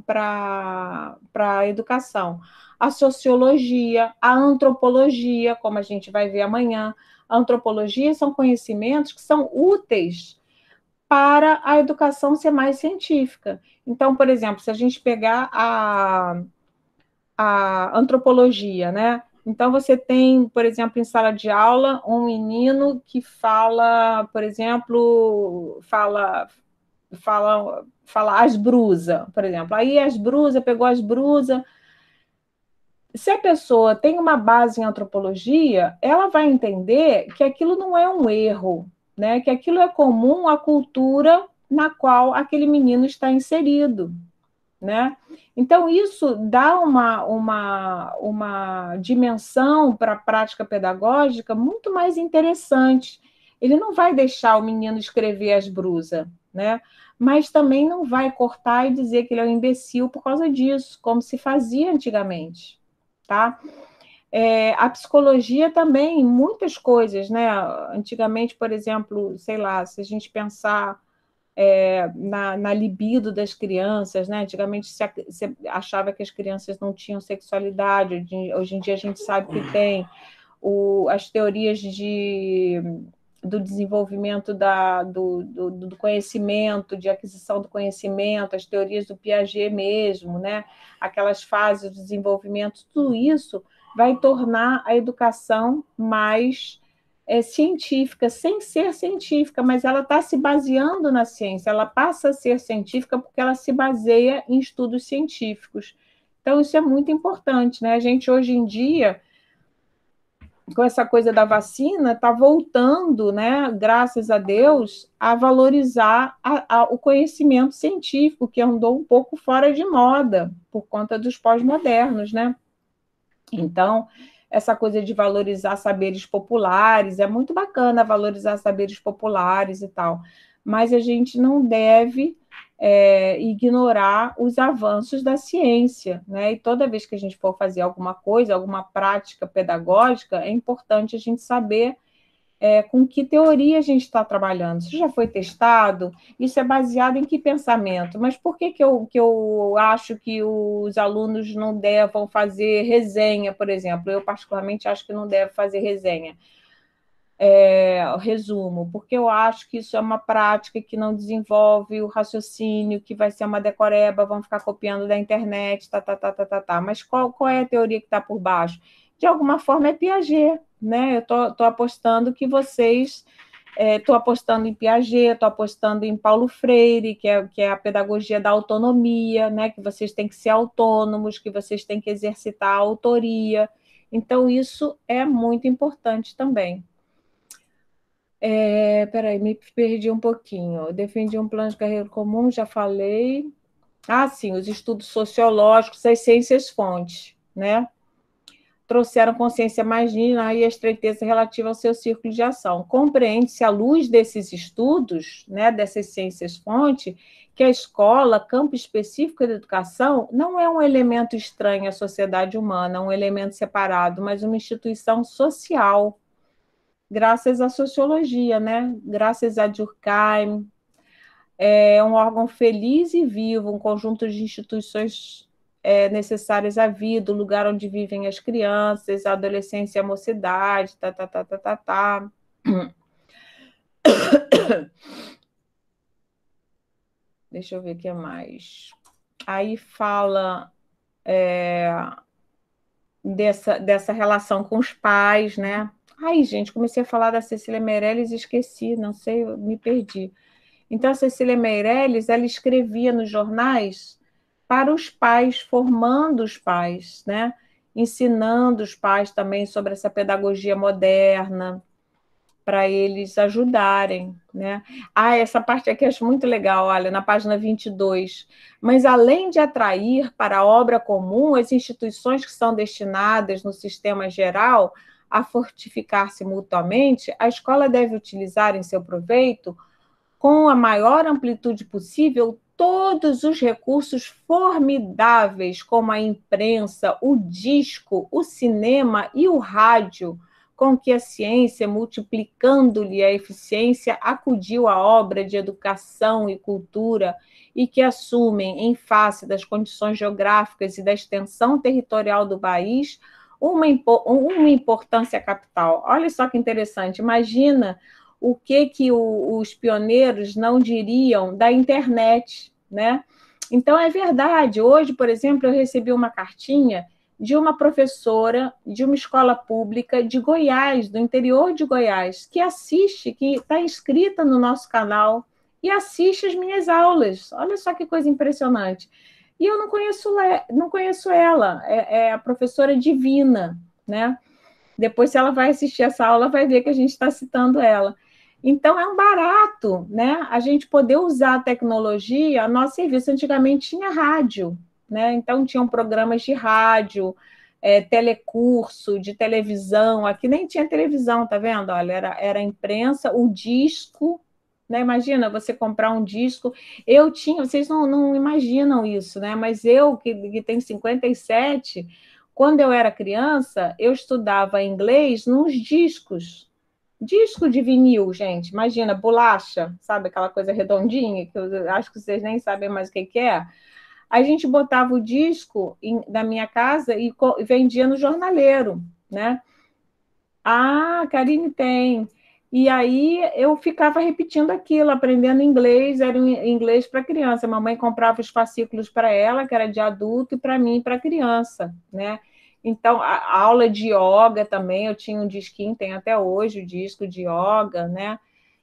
a educação. A sociologia, a antropologia, como a gente vai ver amanhã. A antropologia são conhecimentos que são úteis para a educação ser mais científica. Então, por exemplo, se a gente pegar a, a antropologia, né? Então, você tem, por exemplo, em sala de aula, um menino que fala, por exemplo, fala, fala, fala asbrusa, por exemplo. Aí, asbrusa, pegou asbrusa. Se a pessoa tem uma base em antropologia, ela vai entender que aquilo não é um erro, né? Que aquilo é comum à cultura na qual aquele menino está inserido, né? Então, isso dá uma, uma, uma dimensão para a prática pedagógica muito mais interessante. Ele não vai deixar o menino escrever asbrusa, né? Mas também não vai cortar e dizer que ele é um imbecil por causa disso, como se fazia antigamente, tá? É, a psicologia também, muitas coisas, né? Antigamente, por exemplo, sei lá, se a gente pensar é, na, na libido das crianças, né? Antigamente se, se achava que as crianças não tinham sexualidade, hoje, hoje em dia a gente sabe que tem. O, as teorias de, do desenvolvimento da, do, do, do conhecimento, de aquisição do conhecimento, as teorias do Piaget mesmo, né? Aquelas fases de desenvolvimento, tudo isso vai tornar a educação mais é, científica, sem ser científica, mas ela está se baseando na ciência, ela passa a ser científica porque ela se baseia em estudos científicos. Então, isso é muito importante, né? A gente, hoje em dia, com essa coisa da vacina, está voltando, né, graças a Deus, a valorizar a, a, o conhecimento científico, que andou um pouco fora de moda, por conta dos pós-modernos, né? Então, essa coisa de valorizar saberes populares, é muito bacana valorizar saberes populares e tal, mas a gente não deve é, ignorar os avanços da ciência, né? E toda vez que a gente for fazer alguma coisa, alguma prática pedagógica, é importante a gente saber é, com que teoria a gente está trabalhando. Isso já foi testado? Isso é baseado em que pensamento? Mas por que, que, eu, que eu acho que os alunos não devam fazer resenha, por exemplo? Eu, particularmente, acho que não deve fazer resenha. É, resumo, porque eu acho que isso é uma prática que não desenvolve o raciocínio, que vai ser uma decoreba, vão ficar copiando da internet, tá, tá, tá, tá, tá, tá. Mas qual, qual é a teoria que está por baixo? De alguma forma é Piaget, né? Eu tô, tô apostando que vocês... Estou é, apostando em Piaget, estou apostando em Paulo Freire, que é, que é a pedagogia da autonomia, né? Que vocês têm que ser autônomos, que vocês têm que exercitar a autoria. Então, isso é muito importante também. É, peraí, me perdi um pouquinho. Eu defendi um plano de carreira comum, já falei. Ah, sim, os estudos sociológicos, as ciências-fontes, né? Trouxeram consciência marginal e a estreiteza relativa ao seu círculo de ação. Compreende-se, à luz desses estudos, né, dessas ciências-fonte, que a escola, campo específico da educação, não é um elemento estranho à sociedade humana, um elemento separado, mas uma instituição social, graças à sociologia, né? Graças a Durkheim, é um órgão feliz e vivo, um conjunto de instituições é, necessárias à vida, o lugar onde vivem as crianças, a adolescência e a mocidade, tá, tá, tá, tá, tá, tá. Deixa eu ver o que mais. Aí fala é, dessa, dessa relação com os pais, né? Ai, gente, comecei a falar da Cecília Meirelles e esqueci, não sei, eu me perdi. Então, a Cecília Meirelles, ela escrevia nos jornais para os pais, formando os pais, né? Ensinando os pais também sobre essa pedagogia moderna, para eles ajudarem, né? Ah, essa parte aqui eu acho muito legal, olha, na página vinte e dois. Mas, além de atrair para a obra comum, as instituições que são destinadas no sistema geral a fortificar-se mutuamente, a escola deve utilizar em seu proveito, com a maior amplitude possível, todos os recursos formidáveis, como a imprensa, o disco, o cinema e o rádio, com que a ciência, multiplicando-lhe a eficiência, acudiu à obra de educação e cultura e que assumem, em face das condições geográficas e da extensão territorial do país, uma, uma importância capital. Olha só que interessante, imagina o que, que o, os pioneiros não diriam da internet, né? Então, é verdade. Hoje, por exemplo, eu recebi uma cartinha de uma professora de uma escola pública de Goiás, do interior de Goiás, que assiste, que está inscrita no nosso canal e assiste as minhas aulas. Olha só que coisa impressionante. E eu não conheço, não conheço ela, é, é a professora Divina, né? Depois, se ela vai assistir essa aula, vai ver que a gente está citando ela. Então, é um barato, né? A gente poder usar a tecnologia a nosso serviço. Antigamente tinha rádio, né? Então, tinham programas de rádio, é, telecurso, de televisão. Aqui nem tinha televisão, tá vendo? Olha, era, era a imprensa, o disco, né? Imagina você comprar um disco. Eu tinha, vocês não, não imaginam isso, né? Mas eu, que, que tenho cinquenta e sete, quando eu era criança, eu estudava inglês nos discos. Disco de vinil, gente. Imagina, bolacha, sabe aquela coisa redondinha, que eu acho que vocês nem sabem mais o que que é. A gente botava o disco em, da minha casa e co- vendia no jornaleiro, né? Ah, a Karine tem. E aí eu ficava repetindo aquilo, aprendendo inglês, era um inglês para criança. A mamãe comprava os fascículos para ela, que era de adulto, e para mim, para criança, né? Então, a a aula de yoga também, eu tinha um disquinho, tem até hoje o disco de yoga, né?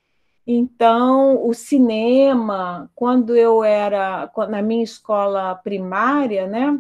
Então, o cinema, quando eu era na minha escola primária, né?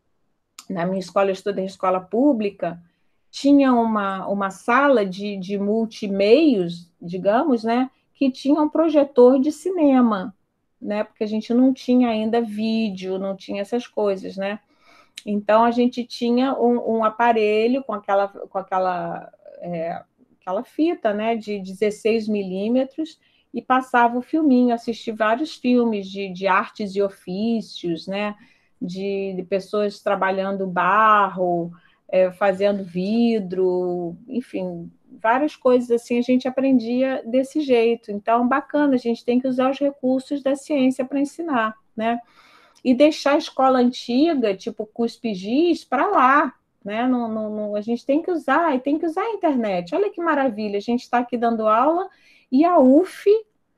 Na minha escola, eu estudei em escola pública, tinha uma, uma sala de, de multimeios, digamos, né, que tinha um projetor de cinema, né, porque a gente não tinha ainda vídeo, não tinha essas coisas, né? Então a gente tinha um, um aparelho com aquela, com aquela, é, aquela fita, né, de dezesseis milímetros e passava o filminho, assisti vários filmes de, de artes e ofícios, né, de, de pessoas trabalhando barro, é, fazendo vidro, enfim, várias coisas assim a gente aprendia desse jeito. Então, bacana, a gente tem que usar os recursos da ciência para ensinar, né? E deixar a escola antiga, tipo Cuspe-Giz, para lá, né? Não, não, não, a gente tem que usar, e tem que usar a internet. Olha que maravilha, a gente está aqui dando aula e a U F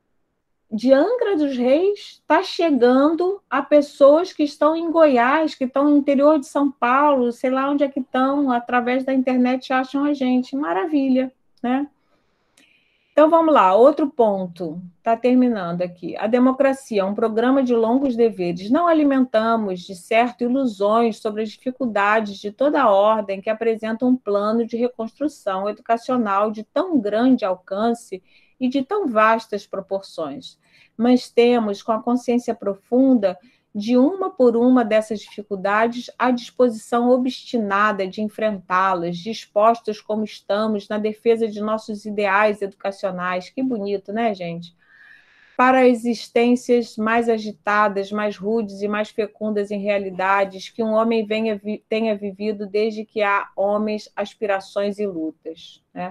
de Angra dos Reis está chegando a pessoas que estão em Goiás, que estão no interior de São Paulo, sei lá onde é que estão, através da internet acham a gente. Maravilha, né? Então vamos lá, outro ponto, está terminando aqui. A democracia é um programa de longos deveres. Não alimentamos, de certo, ilusões sobre as dificuldades de toda a ordem que apresentam um plano de reconstrução educacional de tão grande alcance e de tão vastas proporções. Mas temos, com a consciência profunda, de uma por uma dessas dificuldades, a disposição obstinada de enfrentá-las, dispostos como estamos na defesa de nossos ideais educacionais. Que bonito, né, gente? Para existências mais agitadas, mais rudes e mais fecundas em realidades que um homem venha, tenha vivido desde que há homens, aspirações e lutas, né?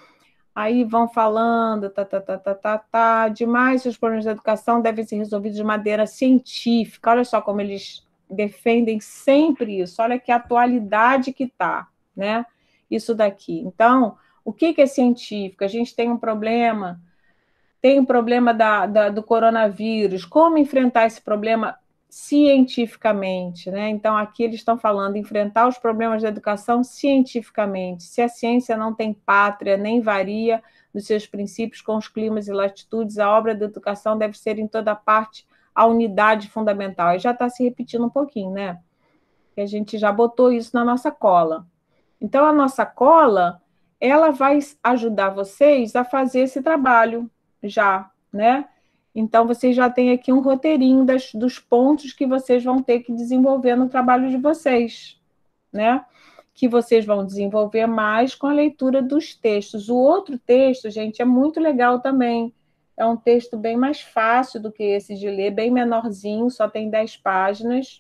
Aí vão falando, tá, tá, tá, tá, tá, tá, demais, os problemas da educação devem ser resolvidos de maneira científica. Olha só como eles defendem sempre isso. Olha que atualidade que tá, né? Isso daqui. Então, o que que é científico? A gente tem um problema, tem um problema da, da, do coronavírus. Como enfrentar esse problema cientificamente, né? Então, aqui eles estão falando enfrentar os problemas da educação cientificamente. Se a ciência não tem pátria, nem varia nos seus princípios com os climas e latitudes, a obra da educação deve ser em toda parte a unidade fundamental. Aí já está se repetindo um pouquinho, né? Que a gente já botou isso na nossa cola. Então, a nossa cola, ela vai ajudar vocês a fazer esse trabalho já, né? Então, vocês já têm aqui um roteirinho das, dos pontos que vocês vão ter que desenvolver no trabalho de vocês, né? Que vocês vão desenvolver mais com a leitura dos textos. O outro texto, gente, é muito legal também. É um texto bem mais fácil do que esse de ler, bem menorzinho, só tem dez páginas.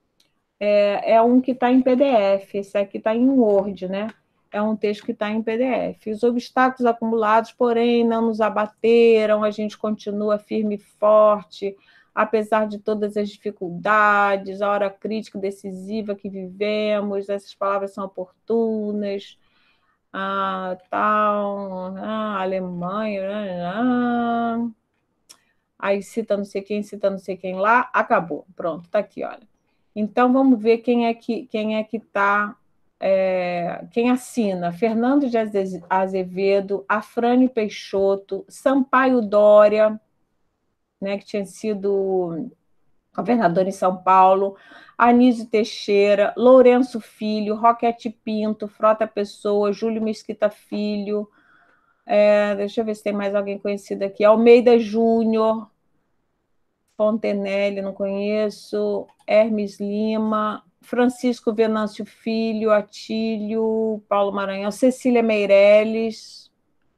É, é um que está em P D F, esse aqui está em Word, né? É um texto que está em P D F. Os obstáculos acumulados, porém, não nos abateram, a gente continua firme e forte, apesar de todas as dificuldades, a hora crítica decisiva que vivemos, essas palavras são oportunas, ah, tal, ah, Alemanha, ah, aí cita não sei quem, cita não sei quem lá, acabou, pronto, está aqui, olha. Então, vamos ver quem é que quem é que está... É, quem assina? Fernando de Azevedo, Afrânio Peixoto, Sampaio Dória, né, que tinha sido governador em São Paulo, Anísio Teixeira, Lourenço Filho, Roquete Pinto, Frota Pessoa, Júlio Mesquita Filho, é, deixa eu ver se tem mais alguém conhecido aqui, Almeida Júnior, Fontenelle, não conheço, Hermes Lima, Francisco Venâncio Filho, Atílio, Paulo Maranhão, Cecília Meirelles,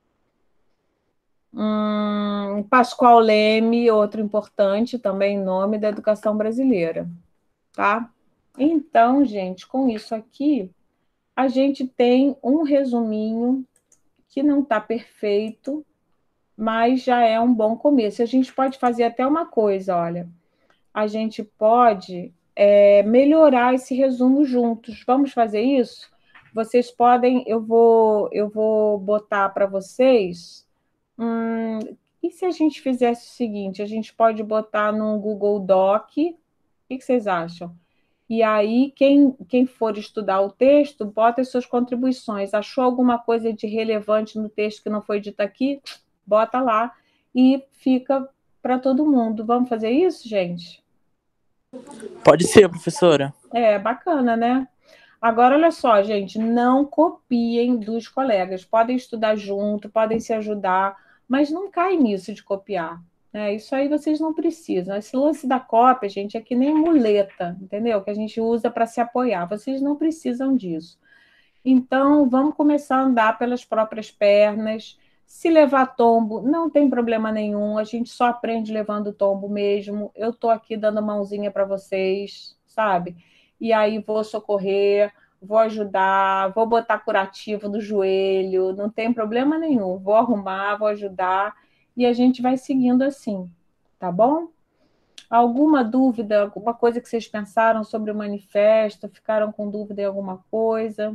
hum, Pascoal Leme, outro importante, também nome da educação brasileira, tá? Então, gente, com isso aqui, a gente tem um resuminho que não está perfeito, mas já é um bom começo. A gente pode fazer até uma coisa, olha, a gente pode é, melhorar esse resumo juntos. Vamos fazer isso? Vocês podem, eu vou, eu vou botar para vocês. Hum, e se a gente fizesse o seguinte? A gente pode botar num Google Doc. O que que vocês acham? E aí, quem, quem for estudar o texto, bota as suas contribuições. Achou alguma coisa de relevante no texto que não foi dito aqui? Bota lá e fica para todo mundo. Vamos fazer isso, gente? Pode ser, professora. É, bacana, né? Agora, olha só, gente, não copiem dos colegas. Podem estudar junto, podem se ajudar, mas não cai nisso de copiar. Né? Isso aí vocês não precisam. Esse lance da cópia, gente, é que nem muleta, entendeu? Que a gente usa para se apoiar. Vocês não precisam disso. Então, vamos começar a andar pelas próprias pernas. Se levar tombo, não tem problema nenhum. A gente só aprende levando tombo mesmo. Eu estou aqui dando mãozinha para vocês, sabe? E aí vou socorrer, vou ajudar, vou botar curativo no joelho, não tem problema nenhum. Vou arrumar, vou ajudar e a gente vai seguindo assim, tá bom? Alguma dúvida, alguma coisa que vocês pensaram sobre o manifesto? Ficaram com dúvida em alguma coisa?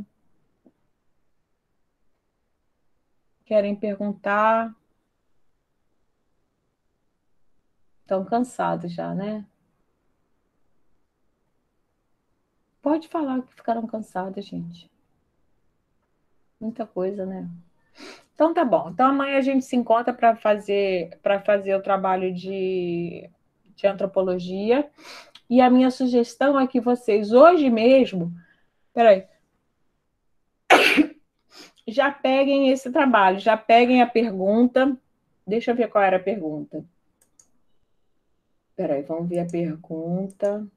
Querem perguntar? Estão cansados já, né? Pode falar que ficaram cansados, gente. Muita coisa, né? Então tá bom. Então amanhã a gente se encontra para fazer para fazer o trabalho de, de antropologia. E a minha sugestão é que vocês hoje mesmo, peraí, já peguem esse trabalho, já peguem a pergunta. Deixa eu ver qual era a pergunta. Peraí, vamos ver a pergunta.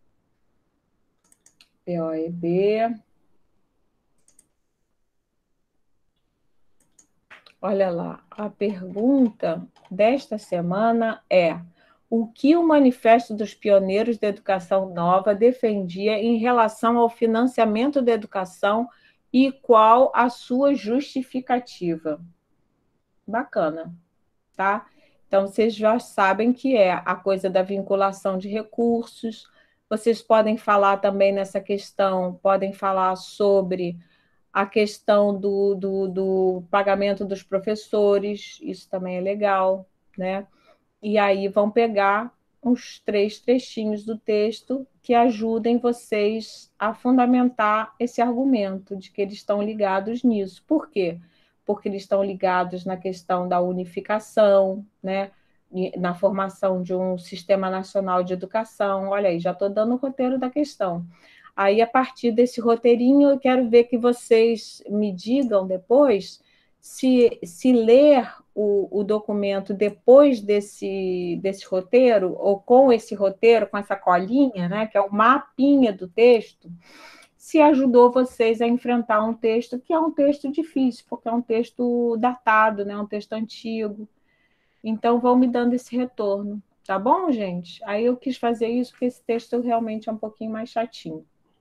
P O E B. Olha lá, a pergunta desta semana é: o que o Manifesto dos Pioneiros da Educação Nova defendia em relação ao financiamento da educação e qual a sua justificativa? Bacana, tá? Então, vocês já sabem que é a coisa da vinculação de recursos. Vocês podem falar também nessa questão, podem falar sobre a questão do, do, do pagamento dos professores, isso também é legal, né? E aí vão pegar uns três trechinhos do texto que ajudem vocês a fundamentar esse argumento de que eles estão ligados nisso. Por quê? Porque eles estão ligados na questão da unificação, né? Na formação de um sistema nacional de educação. Olha aí, já estou dando o roteiro da questão. Aí, a partir desse roteirinho, eu quero ver que vocês me digam depois se, se ler o, o documento depois desse, desse roteiro, ou com esse roteiro, com essa colinha, né, que é o mapinha do texto, se ajudou vocês a enfrentar um texto que é um texto difícil, porque é um texto datado, né, um texto antigo. Então, vão me dando esse retorno, tá bom, gente? Aí eu quis fazer isso, porque esse texto realmente é um pouquinho mais chatinho.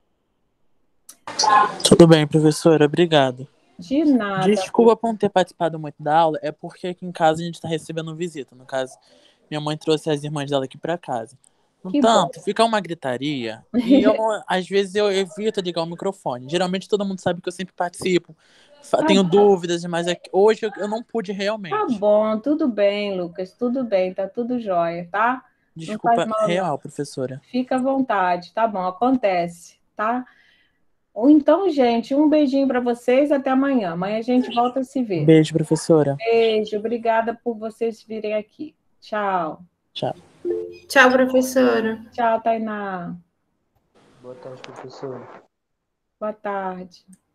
Tudo bem, professora, obrigado. De nada. Desculpa por não ter participado muito da aula, é porque aqui em casa a gente está recebendo visita. No caso, minha mãe trouxe as irmãs dela aqui para casa. No Que tanto, bom. fica uma gritaria e eu, às vezes eu evito ligar o microfone. Geralmente todo mundo sabe que eu sempre participo, fa- Tá tenho bom. dúvidas, mas é que hoje eu, eu não pude Tá realmente. bom, tudo bem, Lucas, tudo bem, tá tudo jóia, tá? Não faz Desculpa mal, não. real, professora. Fica à vontade, tá bom, acontece, tá? Ou então, gente, um beijinho para vocês, até amanhã. Amanhã a gente volta a se ver. Beijo, professora. Beijo, obrigada por vocês virem aqui. Tchau. Tchau. Tchau, professora. Tchau, Tainá. Boa tarde, professora. Boa tarde.